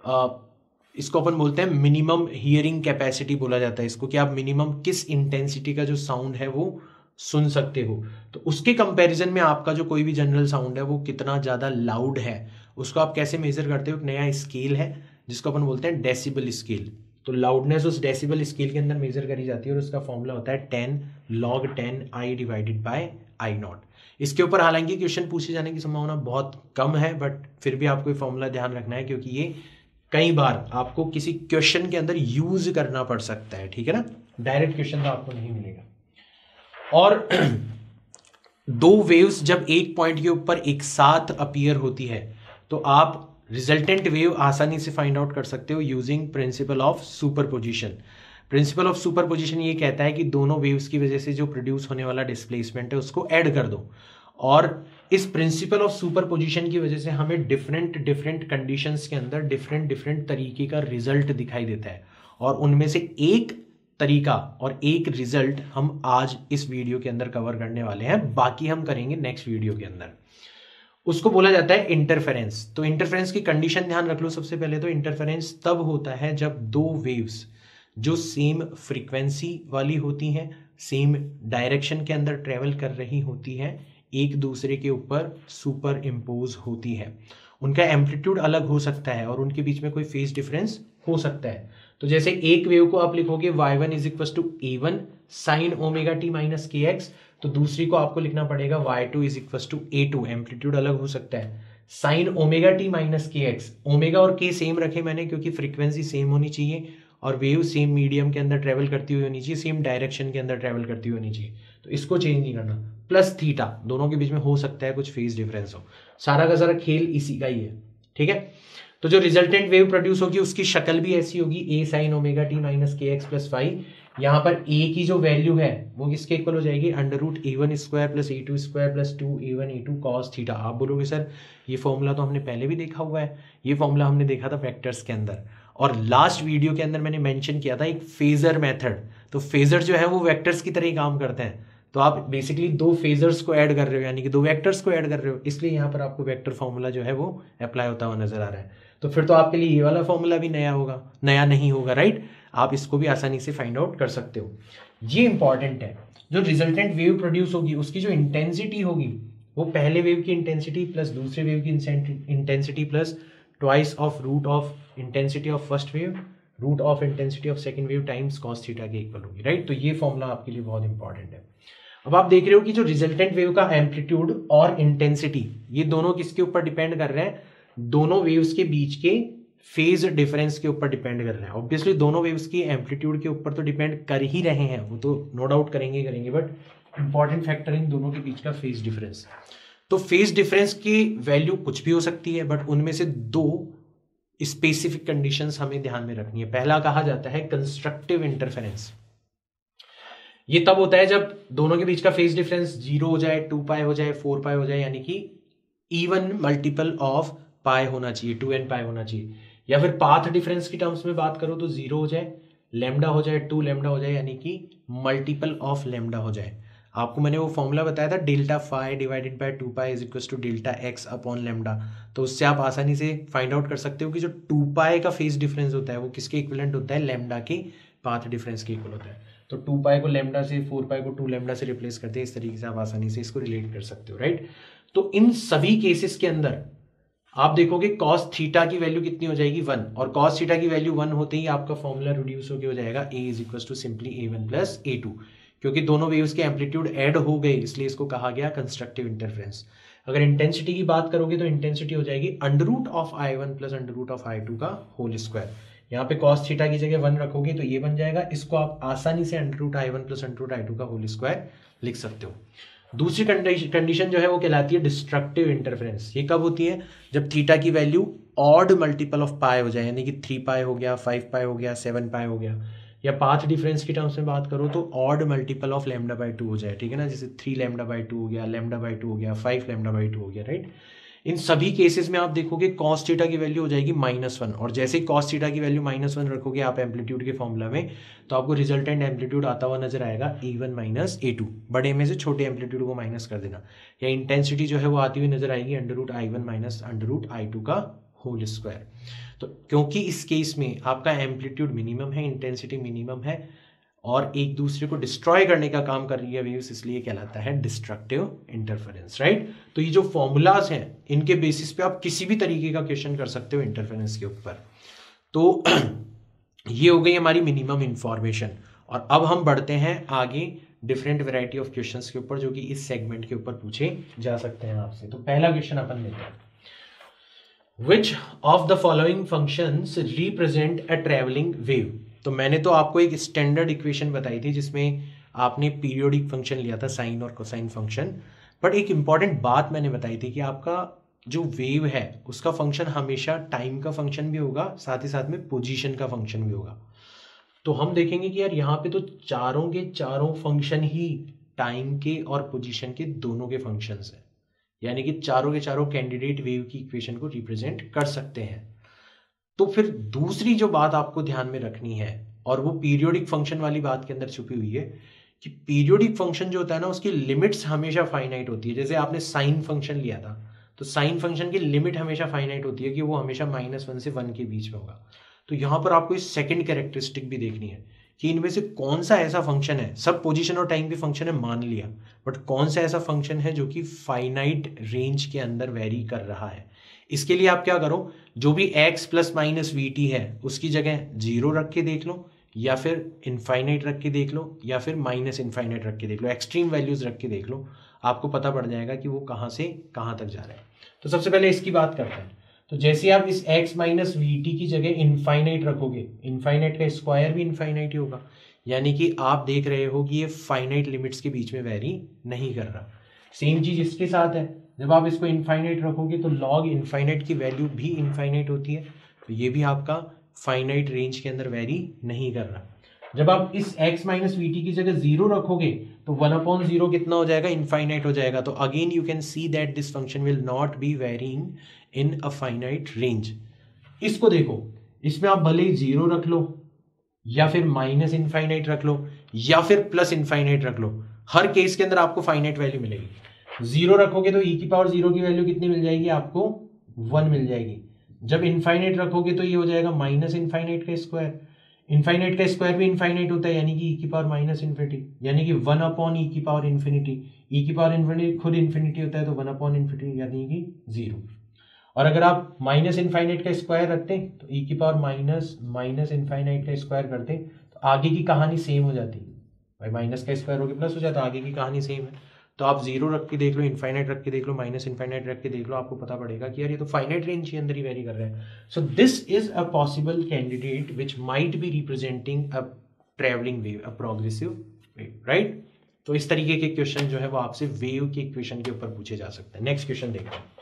इसको अपन बोलते हैं मिनिमम हियरिंग कैपेसिटी बोला जाता है इसको, कि आप मिनिमम किस इंटेंसिटी का जो साउंड है वो सुन सकते हो। तो उसके कंपैरिजन में आपका जो कोई भी जनरल साउंड है वो कितना ज़्यादा लाउड है उसको आप कैसे मेजर करते हो, एक नया स्केल है जिसको अपन बोलते हैं डेसिबल स्केल। तो लाउडनेस उस डेसिबल स्केल के अंदर मेजर करी जाती है और उसका फॉर्मूला होता है 10 log 10 I divided by I0। इसके ऊपर हालांकि क्वेश्चन पूछे जाने की संभावना बहुत कम है, बट फिर भी आपको ये फॉर्मूला ध्यान रखना है क्योंकि ये कई बार आपको किसी क्वेश्चन के अंदर यूज करना पड़ सकता है, ठीक है ना। डायरेक्ट क्वेश्चन तो आपको नहीं मिलेगा। और दो वेव्स जब एक पॉइंट के ऊपर एक साथ अपीयर होती है तो आप रिजल्टेंट वेव आसानी से फाइंड आउट कर सकते हो using principle of superposition. Principle of superposition ये कहता है कि दोनों वेव्स की वजह से जो प्रोड्यूस होने वाला डिस्प्लेसमेंट है उसको ऐड कर दो, और इस प्रिंसिपल ऑफ सुपरपोजिशन की वजह से हमें डिफरेंट कंडीशंस के अंदर डिफरेंट तरीके का रिजल्ट दिखाई देता है, और उनमें से एक तरीका और एक रिजल्ट हम आज इस वीडियो के अंदर कवर करने वाले हैं, बाकी हम करेंगे नेक्स्ट वीडियो के अंदर। उसको बोला जाता है इंटरफेरेंस। तो इंटरफेरेंस की कंडीशन ध्यान रख लो सबसे पहले। तो इंटरफेरेंस तब होता है जब दो वेव्स जो सेम फ्रीक्वेंसी वाली होती हैं, सेम डायरेक्शन के अंदर ट्रेवल कर रही होती हैं, एक दूसरे के ऊपर सुपर इम्पोज होती है। उनका एम्पलीट्यूड अलग हो सकता है और उनके बीच में कोई फेज डिफरेंस हो सकता है। तो जैसे एक वेव को आप लिखोगे y1 is equal to a1 sine omega T minus के एक्स, तो दूसरी को आपको लिखना पड़ेगा y2 is equal to a2, amplitude अलग हो सकता है, साइन ओमेगा टी माइनस के एक्स। ओमेगा और के सेम रखे मैंने क्योंकि फ्रीक्वेंसी सेम होनी चाहिए और वेव सेम मीडियम के अंदर ट्रेवल करती हुई होनी चाहिए, सेम डायरेक्शन के अंदर ट्रेवल करती हुई होनी चाहिए, तो इसको चेंज नहीं करना। प्लस थीटा, दोनों के बीच में हो सकता है कुछ फेज डिफरेंस हो, सारा का सारा खेल इसी का ही है, ठीक है। तो जो रिजल्टेंट वेव प्रोड्यूस होगी उसकी शक्ल भी ऐसी होगी, a sine omega T minus के एक्स प्लस फाइव। यहाँ पर ए की जो वैल्यू है वो किसके इक्वल हो जाएगी, under root a one square plus a two square plus 2a1 a2 cos theta. आप बोलोगे सर ये फॉर्मूला तो हमने पहले भी देखा हुआ है, ये फॉर्मूला हमने देखा था वेक्टर्स के अंदर, और लास्ट वीडियो के अंदर मैंने मेंशन किया था एक फेजर मेथड। तो फेजर जो है वो वेक्टर्स की तरह ही काम करते हैं। तो आप बेसिकली दो फेजर्स को ऐड कर रहे हो, यानी कि दो वेक्टर्स को ऐड कर रहे हो, इसलिए यहाँ पर आपको वेक्टर फॉर्मूला जो है वो अप्लाई होता हुआ नजर आ रहा है। तो फिर तो आपके लिए ये वाला फॉर्मूला भी नया होगा, नया नहीं होगा, राइट। आप इसको भी आसानी से फाइंड आउट कर सकते हो। ये इंपॉर्टेंट है, जो रिजल्टेंट वेव प्रोड्यूस होगी उसकी जो इंटेंसिटी होगी वो पहले वेव की इंटेंसिटी प्लस दूसरे वेव की intensity plus twice of root of intensity of first wave root of intensity of second wave times cos theta के इक्वल होगी, राइट। तो ये फॉर्मूला आपके लिए बहुत इंपॉर्टेंट है। अब आप देख रहे हो कि जो रिजल्टेंट वेव का एम्पलीट्यूड और इंटेंसिटी ये दोनों किसके ऊपर डिपेंड कर रहे हैं, दोनों वेव्स के बीच के फेज डिफरेंस के ऊपर डिपेंड कर रहे हैं। ऑब्वियसली दोनों वेव्स की एम्पलीट्यूड के ऊपर तो डिपेंड कर ही रहे हैं, वो तो नो डाउट करेंगे, बट इंपॉर्टेंट फैक्टर इन दोनों के बीच का फेज डिफरेंस। तो फेज डिफरेंस की वैल्यू कुछ भी हो सकती है, बट उनमें से दो स्पेसिफिक कंडीशंस हमें ध्यान में रखनी है। पहला कहा जाता है कंस्ट्रक्टिव इंटरफेरेंस। ये तब होता है जब दोनों के बीच का फेज डिफरेंस 0 हो जाए, 2 पाई हो जाए, 4 पाई हो जाए, यानी कि इवन मल्टीपल ऑफ पाई होना चाहिए, 2n पाई होना चाहिए। या फिर पाथ डिफरेंस की टर्म्स में बात करो तो 0 हो जाए, लेमडा हो जाए, 2 लेमडा हो जाए, यानी कि मल्टीपल ऑफ लेमडा हो जाए। आपको मैंने वो फॉर्मूला बताया था, delta phi divided by 2 pi is equal to delta x upon lambda. तो उससे आप आसानी से फाइंड आउट कर सकते हो कि जो 2 पाई का फेज डिफरेंस होता है वो किसके इक्विवेलेंट होता है, लेमडा के पाथ डिफरेंस के इक्वल होता है। तो 2 पाई को लेमडा से, 4 पाई को 2 लेमडा से रिप्लेस करते हैं। इस तरीके से आप आसानी से इसको रिलेट कर सकते हो, राइट। तो इन सभी केसेस के अंदर आप देखोगे कॉस थीटा की वैल्यू कितनी हो जाएगी, 1, और कॉस थीटा की वैल्यू 1 होते ही आपका फॉर्मूला रिड्यूस होकर हो जाएगा a is equal to simply a1 plus a2, क्योंकि दोनों वेव्स के एम्पलीट्यूड ऐड हो गए, इसलिए इसको कहा गया कंस्ट्रक्टिव इंटरफेरेंस। अगर इंटेंसिटी की बात करोगे तो इंटेंसिटी हो जाएगी under root of i1 plus under root of i2 का होल स्क्वायर। यहाँ पे कॉस थीटा की जगह 1 रखोगे तो ये बन जाएगा, इसको आप आसानी से under root i1 plus under root i2 का होल स्क्वायर लिख सकते हो। दूसरी कंडीशन जो है वो कहलाती है डिस्ट्रक्टिव इंटरफेरेंस। ये कब होती है, जब थीटा की value odd multiple of pi हो जाए, यानी कि 3 पाई हो गया, 5 पाई हो गया, 7 पाई हो गया। या पाथ डिफरेंस की टर्म्स में बात करो तो odd multiple of lambda by 2 हो जाए, ठीक है ना, जैसे 3 लेमडा बाई 2 हो गया, लेमडा बाई 2 हो गया, 5 लेमडा बाई 2 हो गया, राइट। इन सभी केसेस में आप देखोगे कॉस थीटा की वैल्यू हो जाएगी -1, और जैसे ही कॉस थीटा की वैल्यू -1 रखोगे आप एम्पलीट्यूड के फॉर्मूला में, तो आपको रिजल्टेंट एम्पलीट्यूड आता हुआ नजर आएगा a1 माइनस a2। बड़े में से छोटे एम्पलीट्यूड को माइनस कर देना। या इंटेंसिटी जो है वो आती हुई नजर आएगी under root i1 minus under root i2 का होल स्क्वायर। तो क्योंकि इस केस में आपका एम्पलीट्यूड मिनिमम है, इंटेंसिटी मिनिमम है, और एक दूसरे को डिस्ट्रॉय करने का काम कर रही है वेव्स, इसलिए कहलाता है डिस्ट्रक्टिव इंटरफेरेंस, राइट। तो ये जो फॉर्मूलाज हैं इनके बेसिस पे आप किसी भी तरीके का क्वेश्चन कर सकते हो इंटरफेरेंस के ऊपर। तो ये हो गई हमारी मिनिमम इंफॉर्मेशन, और अब हम बढ़ते हैं आगे डिफरेंट वैरायटी ऑफ क्वेश्चंस के ऊपर जो कि इस सेगमेंट के ऊपर पूछे जा सकते हैं आपसे। तो पहला क्वेश्चन अपन लेते हैं, which of the following functions represent a travelling wave. तो मैंने तो आपको एक स्टैंडर्ड इक्वेशन बताई थी जिसमें आपने पीरियोडिक फंक्शन लिया था, साइन और कोसाइन फंक्शन, बट एक इंपॉर्टेंट बात मैंने बताई थी कि आपका जो वेव है उसका फंक्शन हमेशा टाइम का फंक्शन भी होगा, साथ ही साथ में पोजीशन का फंक्शन भी होगा। तो हम देखेंगे कि यार यहाँ पे तो चारों के चारों फंक्शन ही टाइम के और पोजीशन के दोनों के फंक्शंस हैं, यानी कि चारों के चारों कैंडिडेट वेव की इक्वेशन को रिप्रेजेंट कर सकते हैं। तो फिर दूसरी जो बात आपको ध्यान में रखनी है और वो पीरियोडिक फंक्शन वाली बात के अंदर छुपी हुई है कि पीरियोडिक फंक्शन जो होता है ना उसकी लिमिट्स हमेशा फाइनाइट होती है। जैसे आपने साइन फंक्शन लिया था तो साइन फंक्शन की लिमिट हमेशा फाइनाइट होती है कि वो हमेशा -1 से 1 के बीच में होगा। तो यहाँ पर आपको इस सेकंड कैरेक्टरिस्टिक भी देखनी है कि इनमें से कौन सा ऐसा फंक्शन है, सब पोजीशन और टाइम के फंक्शन है मान लिया, बट कौन सा ऐसा फंक्शन है जो कि फाइनाइट रेंज के अंदर वेरी कर रहा है। इसके लिए आप क्या करो, जो भी x plus minus v t है उसकी जगह 0 रख के देख लो, या फिर इनफाइनाइट रख के देख लो, या फिर माइनस इनफाइनाइट रख के देख लो, एक्सट्रीम वैल्यूज रख के देख लो, आपको पता पड़ जाएगा कि वो कहाँ से कहाँ तक जा रहा है। तो सबसे पहले इसकी बात करते हैं। तो जैसे आप इस x माइनस वी टी की जगह इनफाइनाइट रखोगे, इनफाइनाइट का स्क्वायर भी इनफाइनाइट ही होगा, यानी कि आप देख रहे हो कि ये फाइनाइट लिमिट्स के बीच में वेरी नहीं कर रहा। सेम चीज इसके साथ है, जब आप इसको इनफाइनाइट रखोगे तो लॉग इनफाइनाइट की वैल्यू भी इनफाइनाइट होती है, तो ये भी आपका फाइनाइट रेंज के अंदर वेरी नहीं कर रहा। जब आप इस x माइनस वी टी की जगह 0 रखोगे तो 1/0 कितना हो जाएगा, इनफाइनाइट हो जाएगा। तो again you can see that this function will not be varying in a finite range. इसको देखो, इसमें आप भले ही 0 रख लो या फिर माइनस इनफाइनाइट रख लो या फिर प्लस इनफाइनाइट रख लो, हर केस के अंदर आपको फाइनाइट वैल्यू मिलेगी। 0 रखोगे तो e की पावर 0 की वैल्यू कितनी मिल जाएगी, आपको 1 मिल जाएगी। जब इनफाइनाइट रखोगे तो ये हो जाएगा माइनस इनफाइनाइट का स्क्वायर, इनफाइनाइट का स्क्वायर भी इनफाइनाइट होता है, यानी कि e की पावर माइनस इन्फिनिटी, यानी कि 1/e की पावर इन्फिनिटी। e की पावर इन्फिनिटी खुद इन्फिनिटी होता है, तो 1/इन्फिनिटी यानी कि 0। और अगर आप माइनस इनफाइनाइट का स्क्वायर रखते तो e की पावर माइनस इनफाइनाइट का स्क्वायर करते तो आगे की कहानी सेम हो जाती। भाई माइनस का स्क्वायर होकर प्लस हो जाता, आगे की कहानी सेम है। तो आप 0 रख के देख लो, इनफाइनाइट रख के देख लो, माइनस इनफाइनाइट रख के देख लो, आपको पता पड़ेगा कि यार ये तो फाइनाइट रेंज के अंदर ही वेरी कर रहा है। So this is a possible candidate which might be representing a travelling wave, a progressive wave, right. तो इस तरीके के क्वेश्चन जो है वो आपसे वेव के इक्वेशन के ऊपर पूछे जा सकते हैं। नेक्स्ट क्वेश्चन देखते हैं।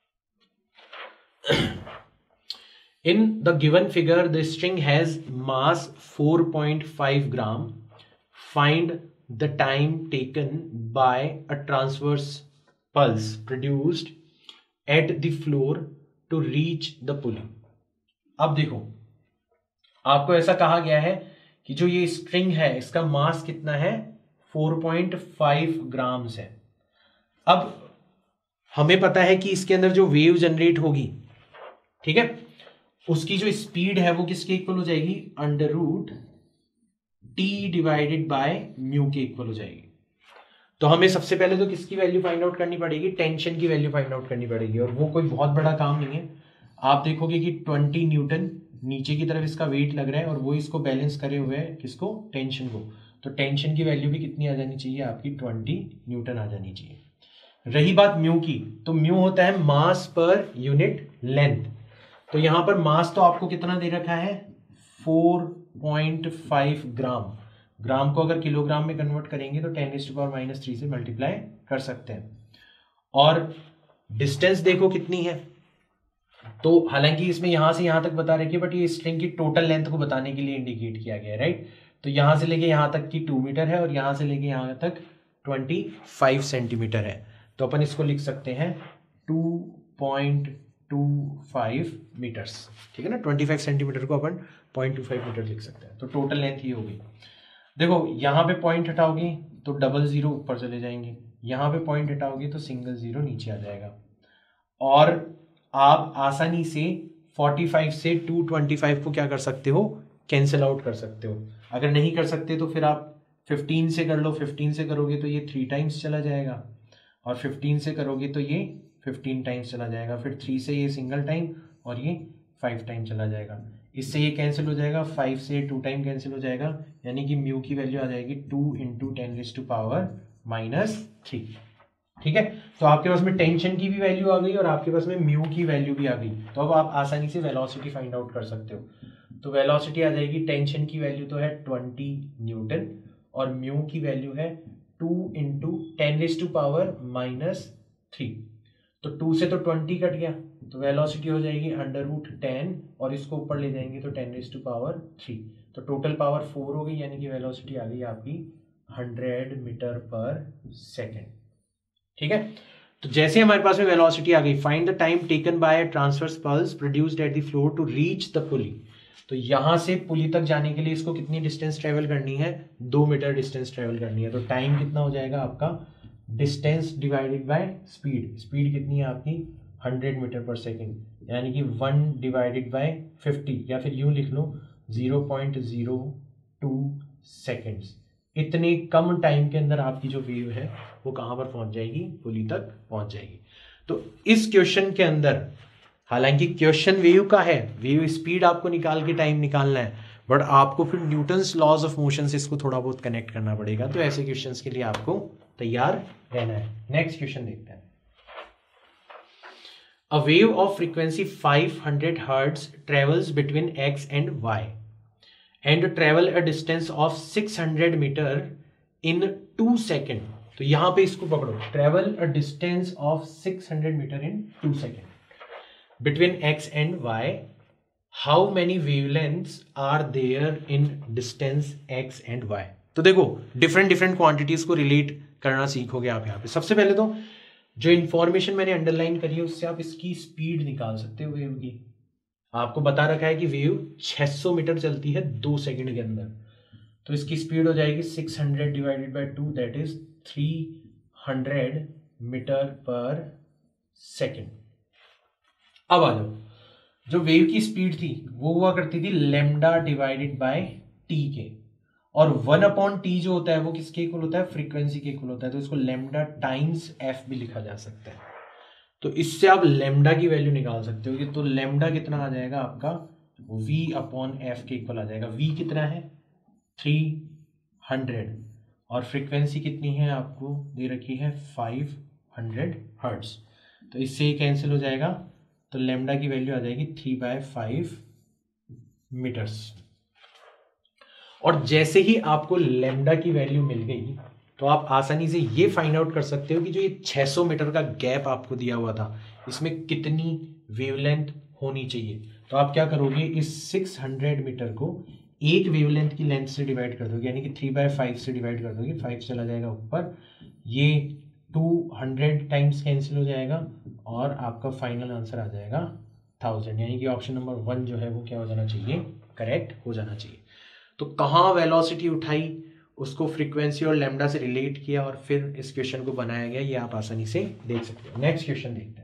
In the given figure, the string has mass 4.5 gram. Find the time taken by a transverse pulse produced at the floor to reach the pulley. अब देखो, आपको ऐसा कहा गया है कि जो ये स्ट्रिंग है इसका मास कितना है, 4.5 ग्राम्स है। अब हमें पता है कि इसके अंदर जो वेव जनरेट होगी, ठीक है, उसकी जो स्पीड है वो किसके इक्वल हो जाएगी, √T डिवाइडेड बाय म्यू के इक्वल हो जाएगी। तो हमें सबसे पहले तो किसकी वैल्यू फाइंड आउट करनी पड़ेगी, टेंशन की वैल्यू फाइंड आउट करनी पड़ेगी। और वो कोई बहुत बड़ा काम नहीं है, आप देखोगे कि 20 न्यूटन नीचे की तरफ इसका वेट लग रहा है और वो इसको बैलेंस करे हुए है, किसको, टेंशन को। तो टेंशन की वैल्यू भी कितनी आ जानी चाहिए, आपकी 20 न्यूटन आ जानी चाहिए। रही बात म्यू की, तो म्यू होता है मास पर यूनिट लेंथ। तो यहां पर मास तो आपको कितना दे रखा है, 4.5 ग्राम। ग्राम को अगर किलोग्राम में कन्वर्ट करेंगे तो 10⁻³ से मल्टीप्लाई कर सकते हैं। और डिस्टेंस देखो कितनी है, तो हालांकि इसमें यहां से यहां तक बता रखी है, बट ये स्ट्रिंग की टोटल लेंथ को बताने के लिए इंडिकेट किया गया है, राइट। तो यहां से लेके यहां तक की 2 मीटर है और यहां से लेके यहां तक 25 सेंटीमीटर है। तो अपन इसको लिख सकते हैं 2.25 मीटर्स, ठीक है ना। 25 सेंटीमीटर को अपन 0.25 मीटर लिख सकते हैं। तो टोटल लेंथ ये होगी। देखो यहाँ पे पॉइंट हटाओगे तो डबल जीरो ऊपर चले जाएंगे, यहाँ पे पॉइंट हटाओगे तो सिंगल जीरो नीचे आ जाएगा। और आप आसानी से 45 से 225 को क्या कर सकते हो, कैंसिल आउट कर सकते हो। अगर नहीं कर सकते तो फिर आप 15 से कर लो, 15 से करोगे तो ये 3 टाइम्स चला जाएगा, और 15 से करोगे तो ये 15 टाइम्स चला जाएगा, फिर 3 से ये सिंगल टाइम और ये 5 टाइम चला जाएगा। इससे ये कैंसिल हो जाएगा, 5 से 2 टाइम कैंसिल हो जाएगा, यानी कि म्यू की वैल्यू आ जाएगी 2 × 10⁻³ ठीक है। तो आपके पास में टेंशन की भी वैल्यू आ गई और आपके पास में म्यू की वैल्यू भी आ गई। तो अब आप आसानी से वेलोसिटी फाइंड आउट कर सकते हो। तो वेलोसिटी आ जाएगी, टेंशन की वैल्यू तो है 20 न्यूटन और म्यू की वैल्यू है 2 × 10⁻³ तो 2 से तो 20 कट गया, तो वेलोसिटी हो जाएगी √10 और इसको ऊपर ले जाएंगे तो 10⁻³ तो टोटल पावर 4 हो गई, यानी कि वेलोसिटी आ गई आपकी 100 मीटर/सेकेंड, ठीक है। तो जैसे हमारे पास में वेलोसिटी आ गई, find the time taken by a transverse pulse produced at the floor to reach the pulley. तो यहां से पुली तक जाने के लिए इसको कितनी डिस्टेंस ट्रेवल करनी है, 2 मीटर डिस्टेंस ट्रेवल करनी है। तो टाइम कितना हो जाएगा आपका, distance divided by speed, speed कितनी है आपकी 100 मीटर पर सेकेंड, यानी कि 1 डिवाइडेड बाय 50, या फिर यूं लिख लो 0.02 सेकेंड्स। इतने कम टाइम के अंदर आपकी जो वेव है वो कहां पर पहुंच जाएगी, पुली तक पहुंच जाएगी। तो इस क्वेश्चन के अंदर, हालांकि क्वेश्चन वेव का है, वेव स्पीड आपको निकाल के टाइम निकालना है, बट आपको फिर न्यूटन्स लॉज ऑफ मोशन से इसको थोड़ा बहुत कनेक्ट करना पड़ेगा। तो ऐसे क्वेश्चंस के लिए आपको तैयार रहना है। नेक्स्ट क्वेश्चन देखते हैं। A wave of frequency 500 Hz travels between X and Y and travel a distance of 600 meter in 2 seconds. तो यहां पे इसको पकड़ो, travel a distance of 600 meter in 2 seconds between X and Y. How many wavelengths are there in distance X and Y? तो देखो different quantities को relate करना सीखोगे आप यहाँ पे। सबसे पहले तो जो इंफॉर्मेशन मैंने अंडरलाइन करी है उससे आप इसकी स्पीड निकाल सकते हो वेव की। आपको बता रखा है कि वेव 600 मीटर चलती है 2 सेकंड के अंदर, तो इसकी स्पीड हो जाएगी 600 divided by 2, that is 300 metre per second. अब आ जाओ, जो वेव की स्पीड थी वो हुआ करती थी लेमडा डिवाइडेड बाय टी के, और 1/t जो होता है वो किसके इक्वल होता है, फ्रीक्वेंसी के इक्वल होता है। तो इसको लेमडा टाइम्स एफ भी लिखा जा सकता है। तो इससे आप लेमडा की वैल्यू निकाल सकते हो। तो लेमडा कितना आ जाएगा आपका, v/f के इक्वल आ जाएगा। v कितना है 300, और फ्रीक्वेंसी कितनी है आपको दे रखी है 500 हर्ट्ज। तो इससे ही कैंसिल हो जाएगा, तो लेमडा की वैल्यू आ जाएगी 3/5 मीटर्स। और जैसे ही आपको लेमडा की वैल्यू मिल गई तो आप आसानी से ये फाइंड आउट कर सकते हो कि जो ये 600 मीटर का गैप आपको दिया हुआ था इसमें कितनी वेवलेंथ होनी चाहिए। तो आप क्या करोगे, इस 600 मीटर को एक वेवलेंथ की लेंथ से डिवाइड कर दोगे, यानी कि 3/5 से डिवाइड कर दोगे, 5 चला जाएगा ऊपर, ये 200 टाइम्स कैंसिल हो जाएगा और आपका फाइनल आंसर आ जाएगा 1000, यानी कि ऑप्शन नंबर 1 जो है वो क्या हो जाना चाहिए, करेक्ट हो जाना चाहिए। तो कहाँ वेलोसिटी उठाई, उसको फ्रीक्वेंसी और लैम्डा से रिलेट किया और फिर इस क्वेश्चन को बनाया गया, ये आप आसानी से देख सकते हो। नेक्स्ट क्वेश्चन देखते हैं।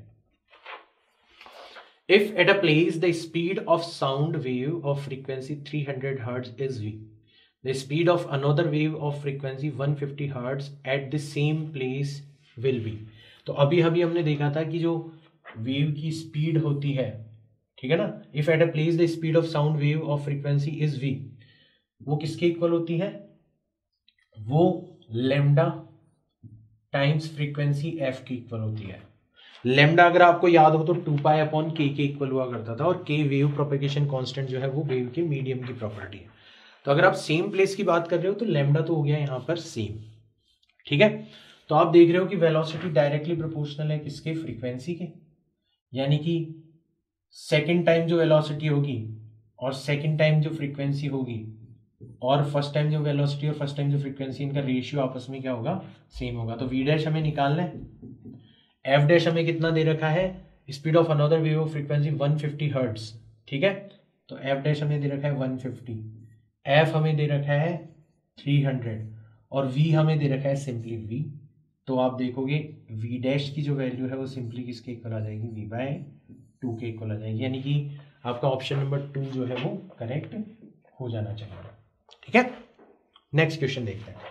If at a place the speed of sound wave of frequency 300 hertz is v, the speed of another wave of frequency 150 hertz at the same place will be. तो अभी हमने देखा था कि जो वेव की स्पीड होती है, ठीक है ना, if at a place the speed of sound wave of frequency is v, वो किसके इक्वल होती है, वो लेमडा टाइम्स फ्रीक्वेंसी एफ की इक्वल होती है। लेमडा अगर आपको याद हो तो 2π/k के इक्वल हुआ करता था, और k वेव प्रोपेगेशन कांस्टेंट जो है वो वेव के मीडियम की प्रॉपर्टी है। तो अगर आप सेम प्लेस की बात कर रहे हो तो लेमडा तो हो गया यहां पर सेम, ठीक है। तो आप देख रहे हो कि वेलोसिटी डायरेक्टली प्रोपोर्शनल है किसके, फ्रीक्वेंसी के, यानी कि सेकेंड टाइम जो वेलोसिटी होगी और सेकेंड टाइम जो फ्रीक्वेंसी होगी और फर्स्ट टाइम जो वेलोसिटी और फर्स्ट टाइम जो फ्रीक्वेंसी, इनका रेशियो आपस में क्या होगा, सेम होगा। तो v डैश हमें निकालना है, f डैश हमें कितना दे रखा है, speed of another wave of frequency 150 hertz, ठीक है। तो f डैश हमें दे रखा है 150, f हमें दे रखा है 300 और v हमें दे रखा है सिंपली v। तो आप देखोगे v डैश की जो वैल्यू है वो सिंपली किसके इक्वल आ जाएगी, v/2 के इक्वल आ जाएगी, यानी कि आपका ऑप्शन नंबर 2 जो है वो करेक्ट हो जाना चाहिए, ठीक है। नेक्स्ट क्वेश्चन देखते हैं।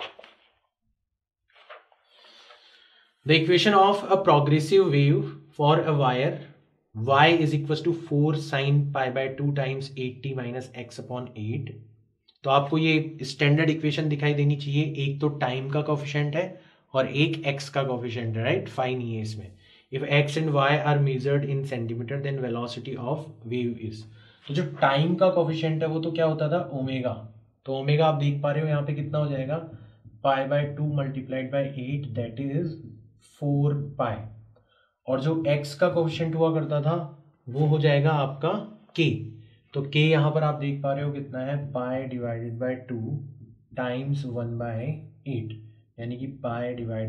The equation of a progressive wave for a wire y is equal to 4 sin π/2 times 80 minus x/8। तो आपको ये स्टैंडर्ड इक्वेशन दिखाई देनी चाहिए, एक तो टाइम का कोफिशिएंट है और एक x का कोफिशिएंट है, राइट, फाई नहीं है इसमें। If x and y are measured in centimetre then velocity of wave is. तो जो टाइम का कोफिशिएंट है वो तो क्या होता था, ओमेगा। तो ओमेगा आप देख पा रहे हो यहाँ पे कितना हो जाएगा, π/2 मल्टीप्लाइड बाय 8, दैट इज 4π। और जो x का कोफिशिएंट हुआ करता था वो हो जाएगा आपका k। तो k यहाँ पर आप देख पा रहे हो कितना है, π/2 टाइम्स 1/8, यानी कि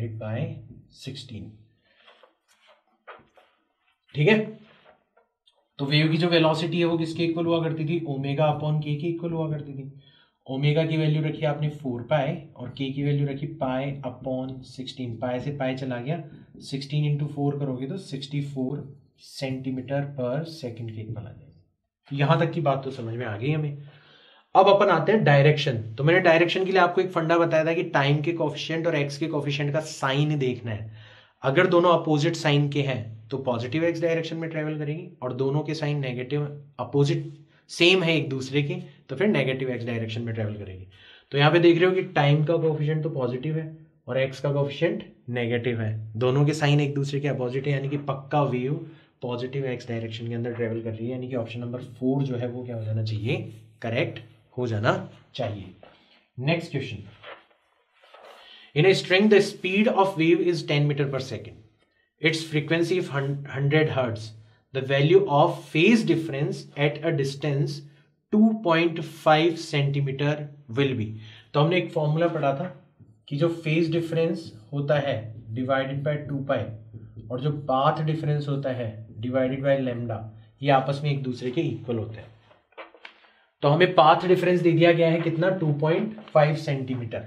π/16, ठीक है। तो वेव की जो वेलोसिटी है वो किसके इक्वल हुआ करती थी, ओमेगा अपॉन के इक्वल हुआ करती थी। ओमेगा की वैल्यू रखी आपने 4 पाई और के की वैल्यू रखी पाई अपॉन 16। पाई से पाई चला गया, 16 इंटू 4 करोगे तो 64 सेंटीमीटर पर सेकंड के इक्वल आ जाएगी। यहां तक की बात तो समझ में आ गई हमें। अब अपन आते हैं डायरेक्शन। तो मैंने डायरेक्शन के लिए आपको एक फंडा बताया था कि टाइम के कोफिशिएंट और एक्स के कोफिशिएंट का साइन देखना है। अगर दोनों अपोजिट साइन के हैं तो पॉजिटिव एक्स डायरेक्शन में ट्रेवल करेगी, और दोनों के साइन नेगेटिव अपोजिट सेम है एक दूसरे के तो फिर नेगेटिव एक्स डायरेक्शन में ट्रेवल करेगी। तो यहाँ पे देख रहे हो कि टाइम का कोफिशिएंट तो पॉजिटिव है और एक्स का कोफिशिएंट नेगेटिव है, दोनों के साइन एक दूसरे के अपोजिट है, यानी कि पक्का वेव पॉजिटिव एक्स डायरेक्शन के अंदर ट्रेवल कर रही है, यानी कि ऑप्शन नंबर 4 जो है वो क्या हो जाना चाहिए, करेक्ट हो जाना चाहिए। Next question, in a string the speed of wave is 10 metre per second, it's frequency 100 hertz, the value of phase difference at a distance 2.5 centimetre will be. तो हमने एक फॉर्मूला पढ़ा था कि जो फेज डिफरेंस होता है डिवाइडेड बाय 2 पाई और जो पाथ डिफरेंस होता है डिवाइडेड बाय लैम्डा, ये आपस में एक दूसरे के इक्वल होते हैं। तो हमें पाथ डिफरेंस दे दिया गया है कितना, 2.5 सेंटीमीटर।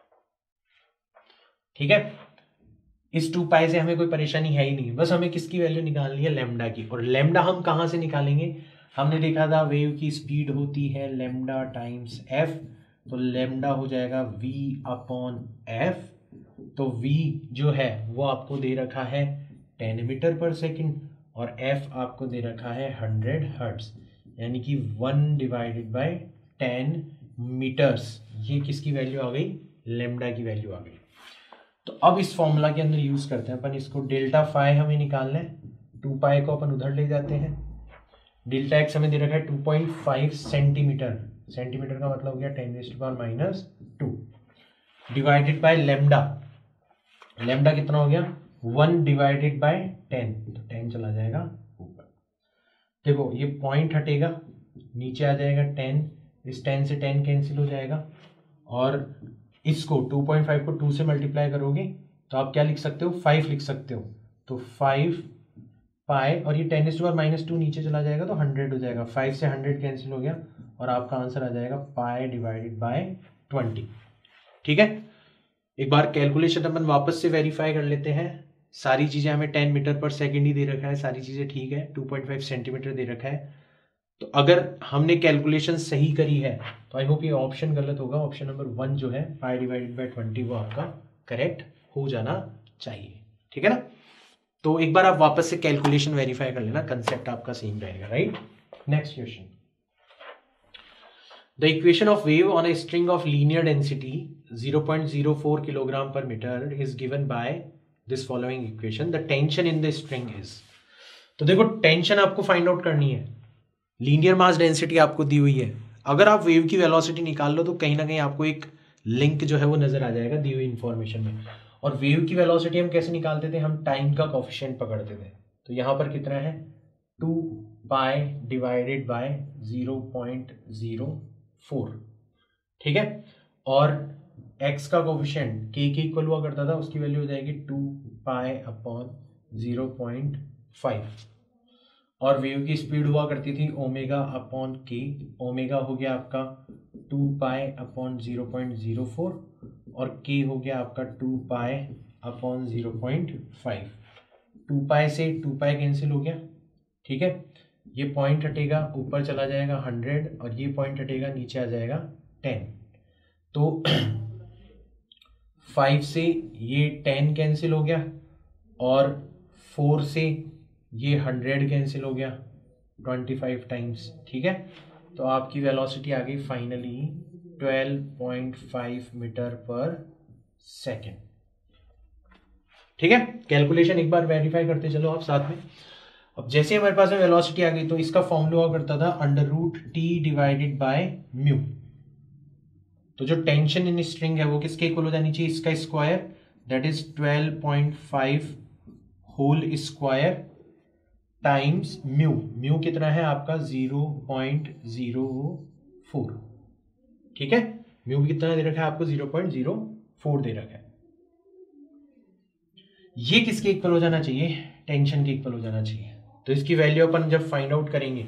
ठीक है, इस 2 पाई से हमें कोई परेशानी है ही नहीं, बस हमें किसकी वैल्यू निकालनी है, लैम्डा की। और लैम्डा हम कहां से निकालेंगे, हमने देखा था वेव की स्पीड होती है लैम्डा टाइम्स एफ, तो लैम्डा हो जाएगा v अपॉन एफ। तो v जो है वो आपको दे रखा है 10 मीटर पर सेकंड और f आपको दे रखा है 100 हर्ट्ज, यानी कि 1 डिवाइडेड बाय 10 मीटर्स। ये किसकी वैल्यू आ गई, लैम्डा की वैल्यू आ गई। तो अब इस फॉर्मूला के अंदर यूज करते हैं अपन इसको, डेल्टा फाई हमें निकालना है, 2 पाई को अपन उधर ले जाते हैं, डेल्टा एक्स हमें दे रखा है 2.5 सेंटीमीटर, सेंटीमीटर का मतलब हो गया 10⁻², डिवाइडेड बाय लैम्डा, लैम्डा कितना हो गया 1 डिवाइडेड बाय 10, तो 10 चला जाएगा ऊपर। देखो ये पॉइंट हटेगा, नीचे आ जाएगा 10, इस 10 से 10 कैंसिल हो जाएगा, और इसको 2.5 को 2 से मल्टीप्लाई करोगे तो आप क्या लिख सकते हो, 5 लिख सकते हो। तो 5 पाई और ये 10⁻², नीचे चला जाएगा तो 100 हो जाएगा, 5 से 100 कैंसिल हो गया और आपका आंसर आ जाएगा पाई डिवाइडेड बाय 20। ठीक है, एक बार कैलकुलेशन अपन वापस से वेरीफाई कर लेते हैं। सारी चीजें हमें 10 मीटर पर सेकेंड ही दे रखा है, सारी चीजें ठीक है, 2.5 सेंटीमीटर दे रखा है। तो अगर हमने कैलकुलेशन सही करी है तो आई होप ये ऑप्शन गलत होगा, ऑप्शन नंबर 1 जो है पाई डिवाइडेड बाय 20 वो आपका करेक्ट हो जाना चाहिए। ठीक है ना, तो एक बार आप वापस से कैलकुलेशन वेरीफाई कर लेना, कंसेप्ट आपका सेम रहेगा, right. Next question, the equation of wave on a string of linear density 0.04 kilogram per metre is given by this following equation, the tension in the string is. तो देखो tension आपको find out करनी है, linear mass density आपको दी हुई है, अगर आप वेव की वेलोसिटी निकाल लो तो कहीं ना कहीं आपको एक लिंक जो है वो नजर आ जाएगा दी हुई इंफॉर्मेशन में। और वेव की वेलोसिटी हम कैसे निकालते थे, हम टाइम का कोफिशिएंट पकड़ते थे। तो यहां पर कितना है 2 पाई डिवाइडेड बाय 0.04, ठीक है। और x का कोफिशिएंट k के इक्वल हुआ करता था, उसकी वैल्यू हो जाएगी 2 पाई अपॉन 0.5, और वेव की स्पीड हुआ करती थी ओमेगा अपॉन के, ओमेगा हो गया आपका 2 पाई अपॉन 0.04 और के हो गया आपका 2 पाई अपॉन 0.5। 2 पाई से 2 पाई कैंसिल हो गया, ठीक है। ये पॉइंट हटेगा, ऊपर चला जाएगा 100 और ये पॉइंट हटेगा, नीचे आ जाएगा 10। तो 5 से ये 10 कैंसिल हो गया और 4 से ये 100 कैंसिल हो गया 25 टाइम्स, ठीक है। तो आपकी वेलोसिटी आ गई फाइनली 12.5 मीटर पर सेकेंड, ठीक है। कैलकुलेशन एक बार वेरीफाई करते चलो आप साथ में। अब जैसे हमारे पास में वेलोसिटी आ गई तो इसका फॉर्मूला हुआ करता था √T डिवाइडेड बाय म्यू। तो जो टेंशन इन स्ट्रिंग है वो किसके इक्वल हो जानी चाहिए, इसका square, that is 12.5 whole square times mu. Mu कितना है आपका 0.04, ठीक है। म्यू कितना दे रखा है आपको 0.04 दे रखा है। ये किसके इक्वल हो जाना चाहिए, टेंशन के इक्वल हो जाना चाहिए। तो इसकी वैल्यू अपन जब फाइंड आउट करेंगे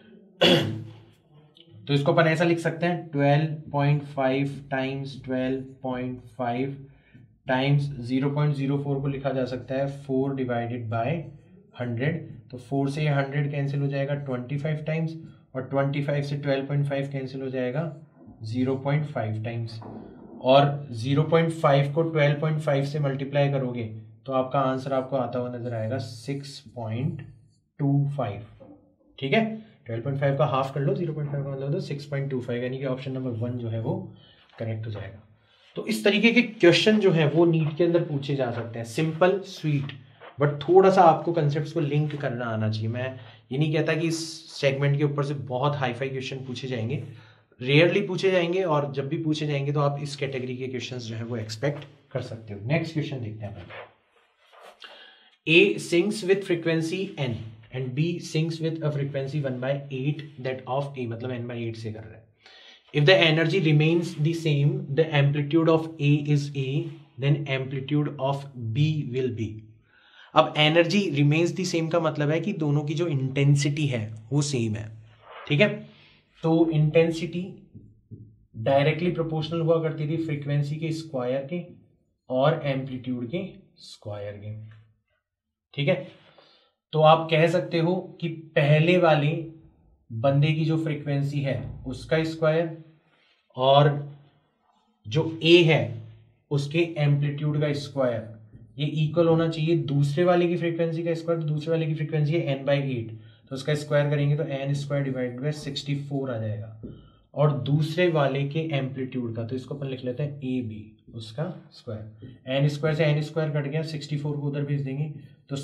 तो इसको अपन ऐसा लिख सकते हैं 12.5 टाइम्स 12.5 टाइम्स 0.04 को लिखा जा सकता है 4 डिवाइडेड बाय 100। तो 4 से 100 कैंसिल हो जाएगा 25 टाइम्स, और 25 से 12.5 कैंसिल हो जाएगा 0.5 टाइम्स, और 0.5 को 12.5 से मल्टीप्लाई करोगे तो आपका आंसर आपको आता हुआ नजर आएगा 6.25। ठीक है, 12.5 का हाफ कर लो, 0.5 का मतलब तो 6.25, यानी कि ऑप्शन नंबर 1 जो है वो करेक्ट हो जाएगा। तो इस तरीके के क्वेश्चन जो है वो नीट के अंदर पूछे जा सकते हैं, सिंपल स्वीट, बट थोड़ा सा आपको कंसेप्ट्स को लिंक करना आना चाहिए। मैं ये नहीं कहता कि इस सेगमेंट के ऊपर से बहुत हाई फाई क्वेश्चन पूछे जाएंगे, रेयरली पूछे जाएंगे, और जब भी पूछे जाएंगे तो आप इस कैटेगरी के क्वेश्चंस जो है वो एक्सपेक्ट कर सकते हो। नेक्स्ट क्वेश्चन देखते हैं। A sinks with frequency n and B sinks with a frequency 1/8 that of A, मतलब n/8 से कर रहे हैं। If the energy remains the same, the amplitude of A is A, then amplitude of B will be। अब energy remains the same का मतलब है कि दोनों की जो इंटेंसिटी है वो सेम है। ठीक है, तो इंटेंसिटी डायरेक्टली प्रोपोर्शनल हुआ करती थी फ्रीक्वेंसी के स्क्वायर के और एम्पलीट्यूड के स्क्वायर के। ठीक है, तो आप कह सकते हो कि पहले वाले बंदे की जो फ्रीक्वेंसी है उसका स्क्वायर और जो ए है उसके एम्पलीट्यूड का स्क्वायर ये इक्वल होना चाहिए दूसरे वाले की फ्रीक्वेंसी का स्क्वायर। तो दूसरे वाले की फ्रीक्वेंसी है n/8, तो उसका स्क्वायर करेंगे तो n² डिवाइडेड बाय 64 आ जाएगा, और दूसरे वाले के एम्पलीट्यूड का, तो इसको अपन लिख लेते हैं AB, उसका स्क्वायर। n² से n² कट गया, 64 को उधर भेज देंगे तो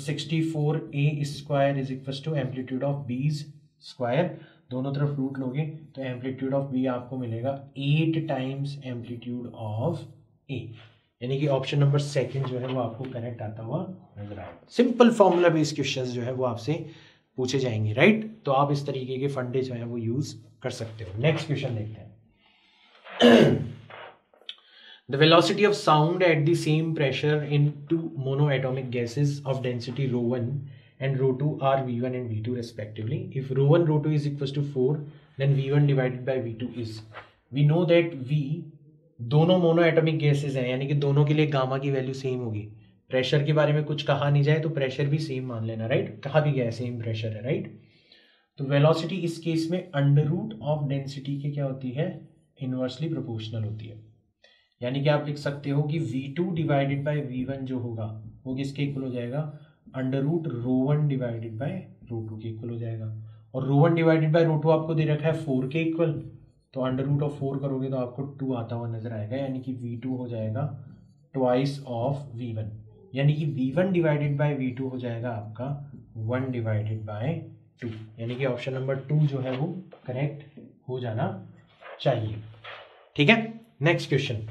64A² is equal to amplitude of B square. दोनों तरफ रूट लोगे तो एम्पलीट्यूड ऑफ B आपको मिलेगा 8 टाइम्स एम्पलीट्यूड ऑफ A, यानी कि ऑप्शन नंबर 2 जो है वो आपको करेक्ट आता हुआ नजर आएगा। सिंपल फॉर्मूला बेस्ड क्वेश्चंस जो है वो आपसे पूछे जाएंगे, राइट। तो आप इस तरीके के फंडे जो है वो यूज कर सकते हो। नेक्स्ट क्वेश्चन देखते हैं। The velocity of sound at the same pressure in two monoatomic gases of density ρ1 and ρ2 are v1 and v2 respectively. If ρ1 ρ2 is equals to 4, then v1 divided by v2 is। We know that v दोनों monoatomic gases हैं, यानी कि दोनों के लिए gamma की value same होगी। Pressure के बारे में कुछ कहा नहीं जाए तो प्रेशर भी सेम मान लेना, राइट। कहा भी गया है सेम प्रेशर है, राइट। तो वेलोसिटी इस केस में अंडर रूट ऑफ डेंसिटी के क्या होती है, इनवर्सली प्रोपोर्शनल होती है। यानी कि आप लिख सकते हो कि v2 डिवाइडेड बाय v1 जो होगा वो किसके इक्वल हो जाएगा, अंडर रूट ρ1 डिवाइडेड बाय ρ2 के इक्वल हो जाएगा। और ρ1 डिवाइडेड बाय ρ2 आपको दे रखा है 4 के इक्वल, तो अंडर रूट ऑफ 4 करोगे तो आपको 2 आता हुआ नजर आएगा, यानी कि v2 हो जाएगा ट्वाइस ऑफ v1, यानी कि v1 डिवाइडेड बाय v2 हो जाएगा आपका 1 डिवाइडेड बाय 2, यानी कि ऑप्शन नंबर 2 जो है वो करेक्ट हो जाना चाहिए। ठीक है, next question.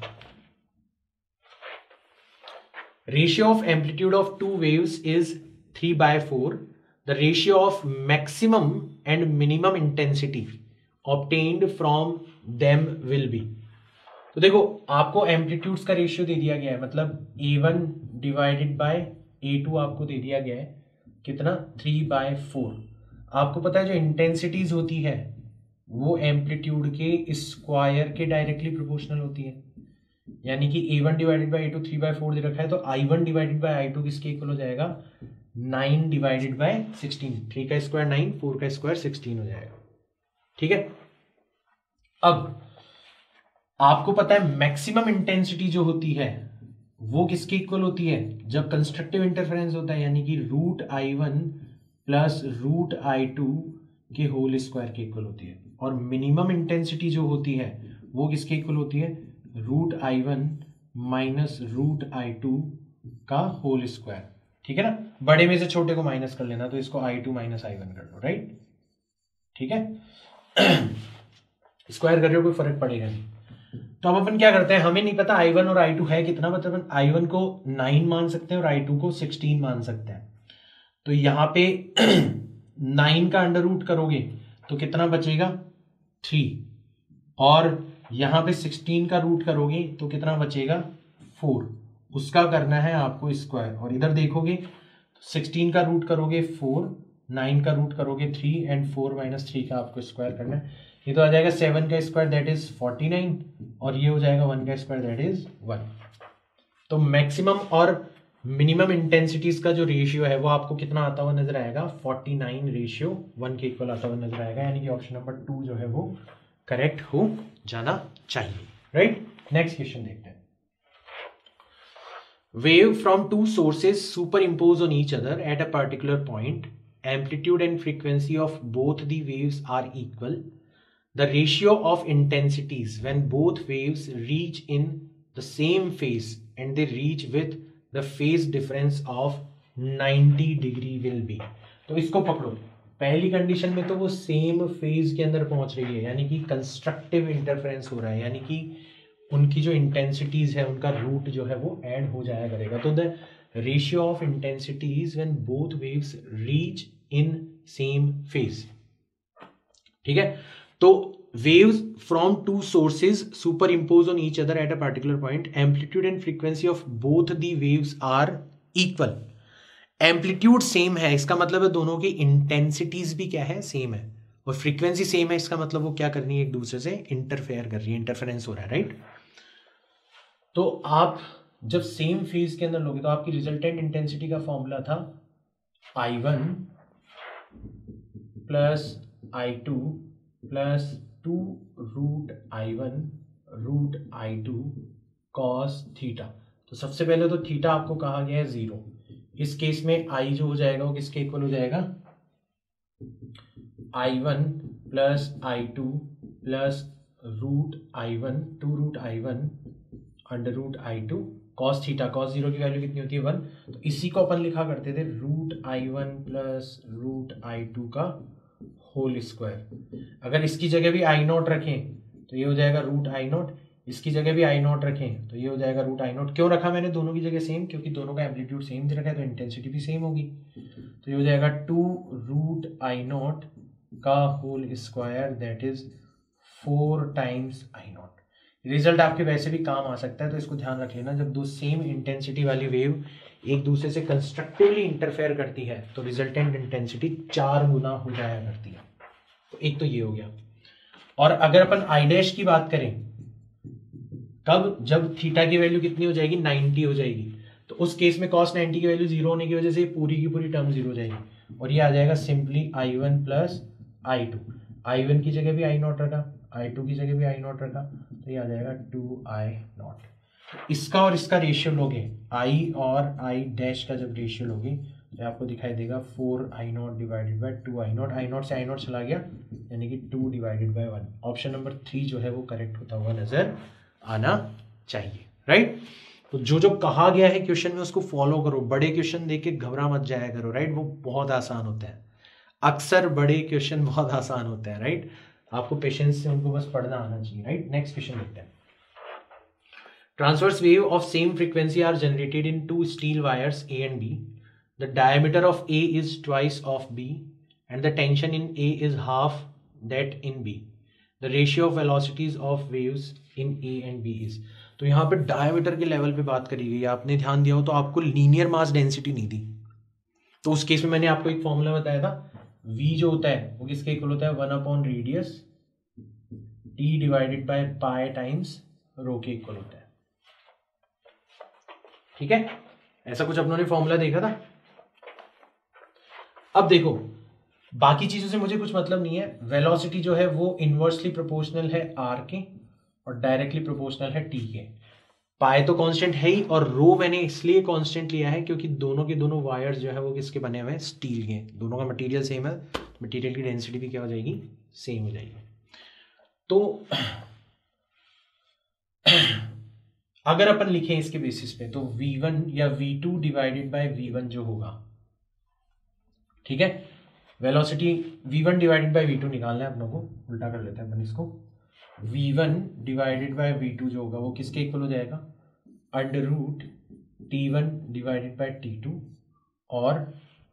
Ratio of amplitude of two waves is 3/4. The ratio of maximum and minimum intensity obtained from them will be। तो देखो आपको एम्पलीट्यूड्स का रेशियो दे दिया गया है, मतलब A1 डिवाइडेड बाय A2 आपको दे दिया गया है कितना, 3/4। आपको पता है जो इंटेंसिटीज होती है वो एम्पलीट्यूड के स्क्वायर के डायरेक्टली प्रोपोर्शनल होती है, यानी कि A1 डिवाइडेड बाय A2 3/4 दे रखा है, तो I1 डिवाइडेड बाय I2 किसके इक्वल हो जाएगा, 9 डिवाइडेड बाय 16। 3 का स्क्वायर 9, 4 का स्क्वायर 16 हो जाएगा। ठीक है, अब आपको पता है मैक्सिमम इंटेंसिटी जो होती है वो किसके इक्वल होती है, जब कंस्ट्रक्टिव इंटरफेरेंस होता है, यानी कि √I1 प्लस √I2 के होल स्क्वायर के इक्वल होती है। और मिनिमम इंटेंसिटी जो होती है वो किसके इक्वल होती है, √I1 माइनस √I2 का होल स्क्वायर। ठीक है ना, बड़े में से छोटे को माइनस कर लेना, तो इसको I2 माइनस I1 कर लो, राइट। ठीक है, स्क्वायर कर रहे हो कोई फर्क पड़ेगा नहीं। तो अब अपन क्या करते हैं, हमें नहीं पता I1 और I2 है कितना, मतलब अपन I1 को 9 मान सकते हैं और I2 को 16 मान सकते हैं। तो यहाँ पे 9 का अंडर रूट करोगे तो कितना बचेगा, 3, और यहां पे 16 का रूट करोगे तो कितना बचेगा, 4। उसका करना है आपको स्क्वायर, और इधर देखोगे 16 का रूट करोगे 4 9 का रूट करोगे 3 एंड 4 माइनस 3 का आपको स्क्वायर करना है। ये तो आ जाएगा 7 का स्क्वायर दैट इज 49 और ये हो जाएगा 1 का स्क्वायर दैट इज 1। तो मैक्सिमम और मिनिमम इंटेंसिटीज का जो रेशियो है वो आपको कितना आता हुआ नजर आएगा, 49:1 के इक्वल आता हुआ नजर आएगा, यानी कि ऑप्शन नंबर 2 जो है वो करेक्ट हो जाना चाहिए, राइट। नेक्स्ट क्वेश्चन देखते हैं। Wave from two sources superimpose on each other at a particular point. Amplitude and frequency of both the waves are equal. The ratio of intensities when both waves reach in the same phase and they reach with the phase difference of 90 degree will be. तो इसको पकड़ो, पहली condition में तो वो same phase के अंदर पहुंच रही है, यानी कि कंस्ट्रक्टिव इंटरफेरेंस हो रहा है, यानी कि उनकी जो इंटेंसिटीज है उनका रूट जो है वो ऐड हो जाया करेगा। तो the ratio of intensities when both waves reach in same phase, ठीक है। तो waves from two sources superimpose on each other at a particular point. Amplitude and frequency of both the waves are equal. Amplitude same है, इसका मतलब है दोनों की intensities भी क्या है, सेम है, और फ्रीक्वेंसी सेम है, इसका मतलब वो क्या करनी है, एक दूसरे से इंटरफेयर कर रही है, इंटरफेरेंस हो रहा है, राइट। तो आप जब सेम फेज के अंदर लोगे तो आपकी रिजल्टेंट इंटेंसिटी का फॉर्मूला था I1 plus I2 plus 2 root I1 root I2 cos theta. तो सबसे पहले तो थीटा आपको कहा गया है 0। इस केस में I जो हो जाएगा वो किसके इक्वल हो जाएगा, I1 plus I2 plus root I1 2 root I1 under root I2 cos theta. कॉस 0 की वैल्यू कितनी होती है 1, तो इसी को अपन लिखा करते थे root I1 plus root I2 का होल स्क्वायर। अगर इसकी जगह भी I0 रखें तो ये हो जाएगा रूट I0, इसकी जगह भी I0 रखें तो ये हो जाएगा रूट I0। क्यों रखा मैंने दोनों की जगह सेम, क्योंकि दोनों का एम्पलीट्यूड सेम दे रखा है तो इंटेंसिटी भी सेम होगी। तो ये हो जाएगा 2 रूट I0 का whole square that is 4 times I0। Result आपके वैसे भी काम आ सकता है, तो इसको ध्यान रख लेना। जब दो सेम इंटेंसिटी वाली वेव एक दूसरे से कंस्ट्रक्टिवली इंटरफेयर करती है तो रिजल्टेंट इंटेंसिटी 4 गुना हो जाया करती है। तो एक तो ये हो गया। और अगर अपन आई डैश की बात करें, कब, जब थीटा की वैल्यू कितनी हो जाएगी, 90 हो जाएगी, तो उस केस में cos 90 की वैल्यू 0 होने की वजह से पूरी की पूरी टर्म 0 हो जाएगी और ये आ जाएगा simply I1 plus I2। I1 की जगह भी I0 रखा, I2 की जगह भी I0 रखा, तो ये आ जाएगा 2I0। इसका और इसका रेशियो लोगे, I और I डैश का जब रेशियो लोगे तो आपको दिखाई देगा 4I0 divided by 2I0। I0 से I0 चला गया यानी कि 2 डिवाइडेड बाय 1। ऑप्शन नंबर 3 जो है वो करेक्ट होता हुआ नजर आना चाहिए, राइट। तो जो जो कहा गया है क्वेश्चन में उसको फॉलो करो, बड़े क्वेश्चन देख के घबरा मत जाया करो, राइट। वो बहुत आसान होते हैं, अक्सर बड़े क्वेश्चन बहुत आसान होते हैं, राइट। आपको पेशेंस से उनको बस पढ़ना आना चाहिए, राइट। नेक्स्ट क्वेश्चन देखते हैं। Transverse wave of same frequency are generated in two steel wires A and B. The diameter of A is twice of B and the tension in A is half that in B. The ratio of velocities of waves in A and B is. तो यहाँ पे diameter के level पे बात करी गई है, आपने ध्यान दिया हो तो आपको लीनियर मास डेंसिटी नहीं दी। तो उस केस में मैंने आपको एक फॉर्मूला बताया था, V जो होता है वो किसके इक्वल होता है, 1 radius T divided by pi times rho के इक्वल होता है, ठीक है। ऐसा कुछ अपनों ने फॉर्मूला देखा था। अब देखो बाकी चीजों से मुझे कुछ मतलब नहीं है, वेलोसिटी जो है वो इनवर्सली प्रोपोर्शनल है आर के और डायरेक्टली प्रोपोर्शनल है टी के। पाई तो कांस्टेंट है ही और रो मैंने इसलिए कांस्टेंट लिया है क्योंकि दोनों के दोनों वायर्स जो है वो किसके बने हुए हैं, स्टील के, दोनों का मटेरियल सेम है, मटेरियल की डेंसिटी भी क्या हो जाएगी, सेम हो जाएगी। तो अगर अपन लिखें इसके बेसिस पे तो V1 या V2 डिवाइडेड बाय V1 जो होगा, ठीक है, velocity V1 divided by V2 निकालना है अपनों को, उल्टा कर लेते हैं अपन इसको। V1 डिवाइडेड बाय V2 जो होगा वो किसके इक्वल हो जाएगा, under root T1 divided by T2 और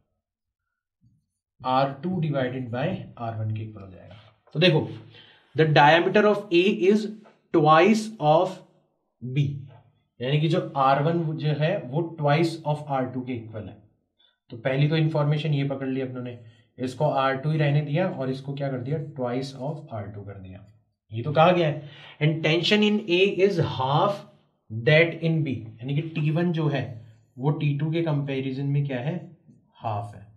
R2 डिवाइडेड बाय R1 के इक्वल हो जाएगा। तो देखो the diameter of A is twice of B, यानी कि जो R1 जो है वो ट्वाइस ऑफ R2 के इक्वल है। तो पहली तो इंफॉर्मेशन ये पकड़ ली अपनों ने इसको R2 ही रहने दिया और इसको क्या कर दिया, ट्वाइस ऑफ R2 कर दिया। ये तो कहा गया है। And tension in A is half that in B, यानी कि T1 जो है वो T2 के कंपैरिजन में क्या है, हाफ है।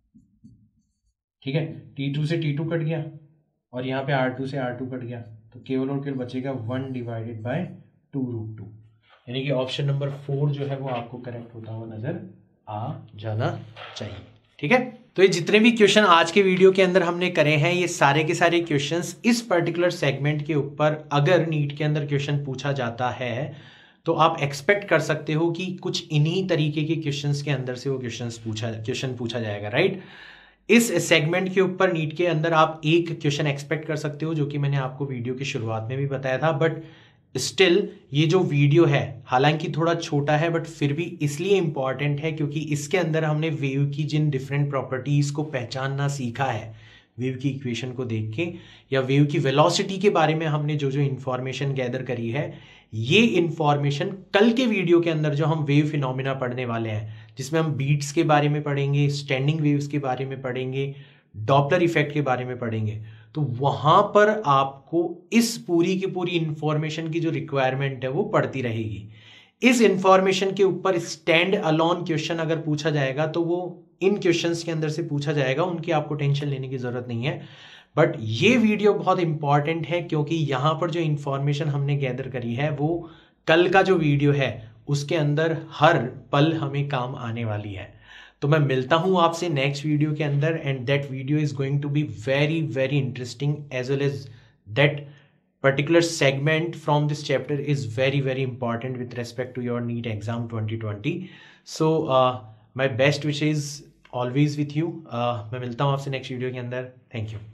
ठीक है, T2 से T2 कट गया और यहाँ पे R2 से R2 कट गया, तो केवल और केवल बचेगा 1 डिवाइडेड बाय 2√2, यानी कि ऑप्शन नंबर 4 जो है वो आपको करेक्ट होता हुआ नजर आ जाना चाहिए। ठीक है, तो ये जितने भी क्वेश्चन आज के वीडियो के अंदर हमने करे हैं, ये सारे के सारे क्वेश्चंस इस पर्टिकुलर सेगमेंट के ऊपर अगर नीट के अंदर क्वेश्चन पूछा जाता है तो आप एक्सपेक्ट कर सकते हो कि कुछ इन्हीं तरीके के क्वेश्चंस के अंदर से वो क्वेश्चन पूछा जाएगा, राइट। इस सेगमेंट के ऊपर नीट के अंदर आप एक क्वेश्चन एक्सपेक्ट कर सकते हो, जो कि मैंने आपको वीडियो की शुरुआत में भी बताया था। बट स्टिल ये जो वीडियो है हालांकि थोड़ा छोटा है, बट फिर भी इसलिए इंपॉर्टेंट है क्योंकि इसके अंदर हमने वेव की जिन डिफरेंट प्रॉपर्टीज को पहचानना सीखा है, वेव की इक्वेशन को देख के, या वेव की वेलोसिटी के बारे में हमने जो जो इंफॉर्मेशन गैदर करी है, ये इंफॉर्मेशन कल के वीडियो के अंदर जो हम वेव फिनोमिना पढ़ने वाले हैं, जिसमें हम बीट्स के बारे में पढ़ेंगे, स्टैंडिंग वेव्स के बारे में पढ़ेंगे, डॉपलर इफेक्ट के बारे में पढ़ेंगे, तो वहां पर आपको इस पूरी की पूरी इंफॉर्मेशन की जो रिक्वायरमेंट है वो पड़ती रहेगी। इस इंफॉर्मेशन के ऊपर स्टैंड अलोन क्वेश्चन अगर पूछा जाएगा तो वो इन क्वेश्चंस के अंदर से पूछा जाएगा, उनकी आपको टेंशन लेने की जरूरत नहीं है। बट ये वीडियो बहुत इंपॉर्टेंट है क्योंकि यहां पर जो इंफॉर्मेशन हमने गैदर करी है वो कल का जो वीडियो है उसके अंदर हर पल हमें काम आने वाली है। तो मैं मिलता हूं आपसे नेक्स्ट वीडियो के अंदर, and that video is going to be very very interesting as well as that particular segment from this chapter is very very important with respect to your NEET exam 2020. So my best wishes always with you. मैं मिलता हूँ आपसे next video के अंदर। Thank you.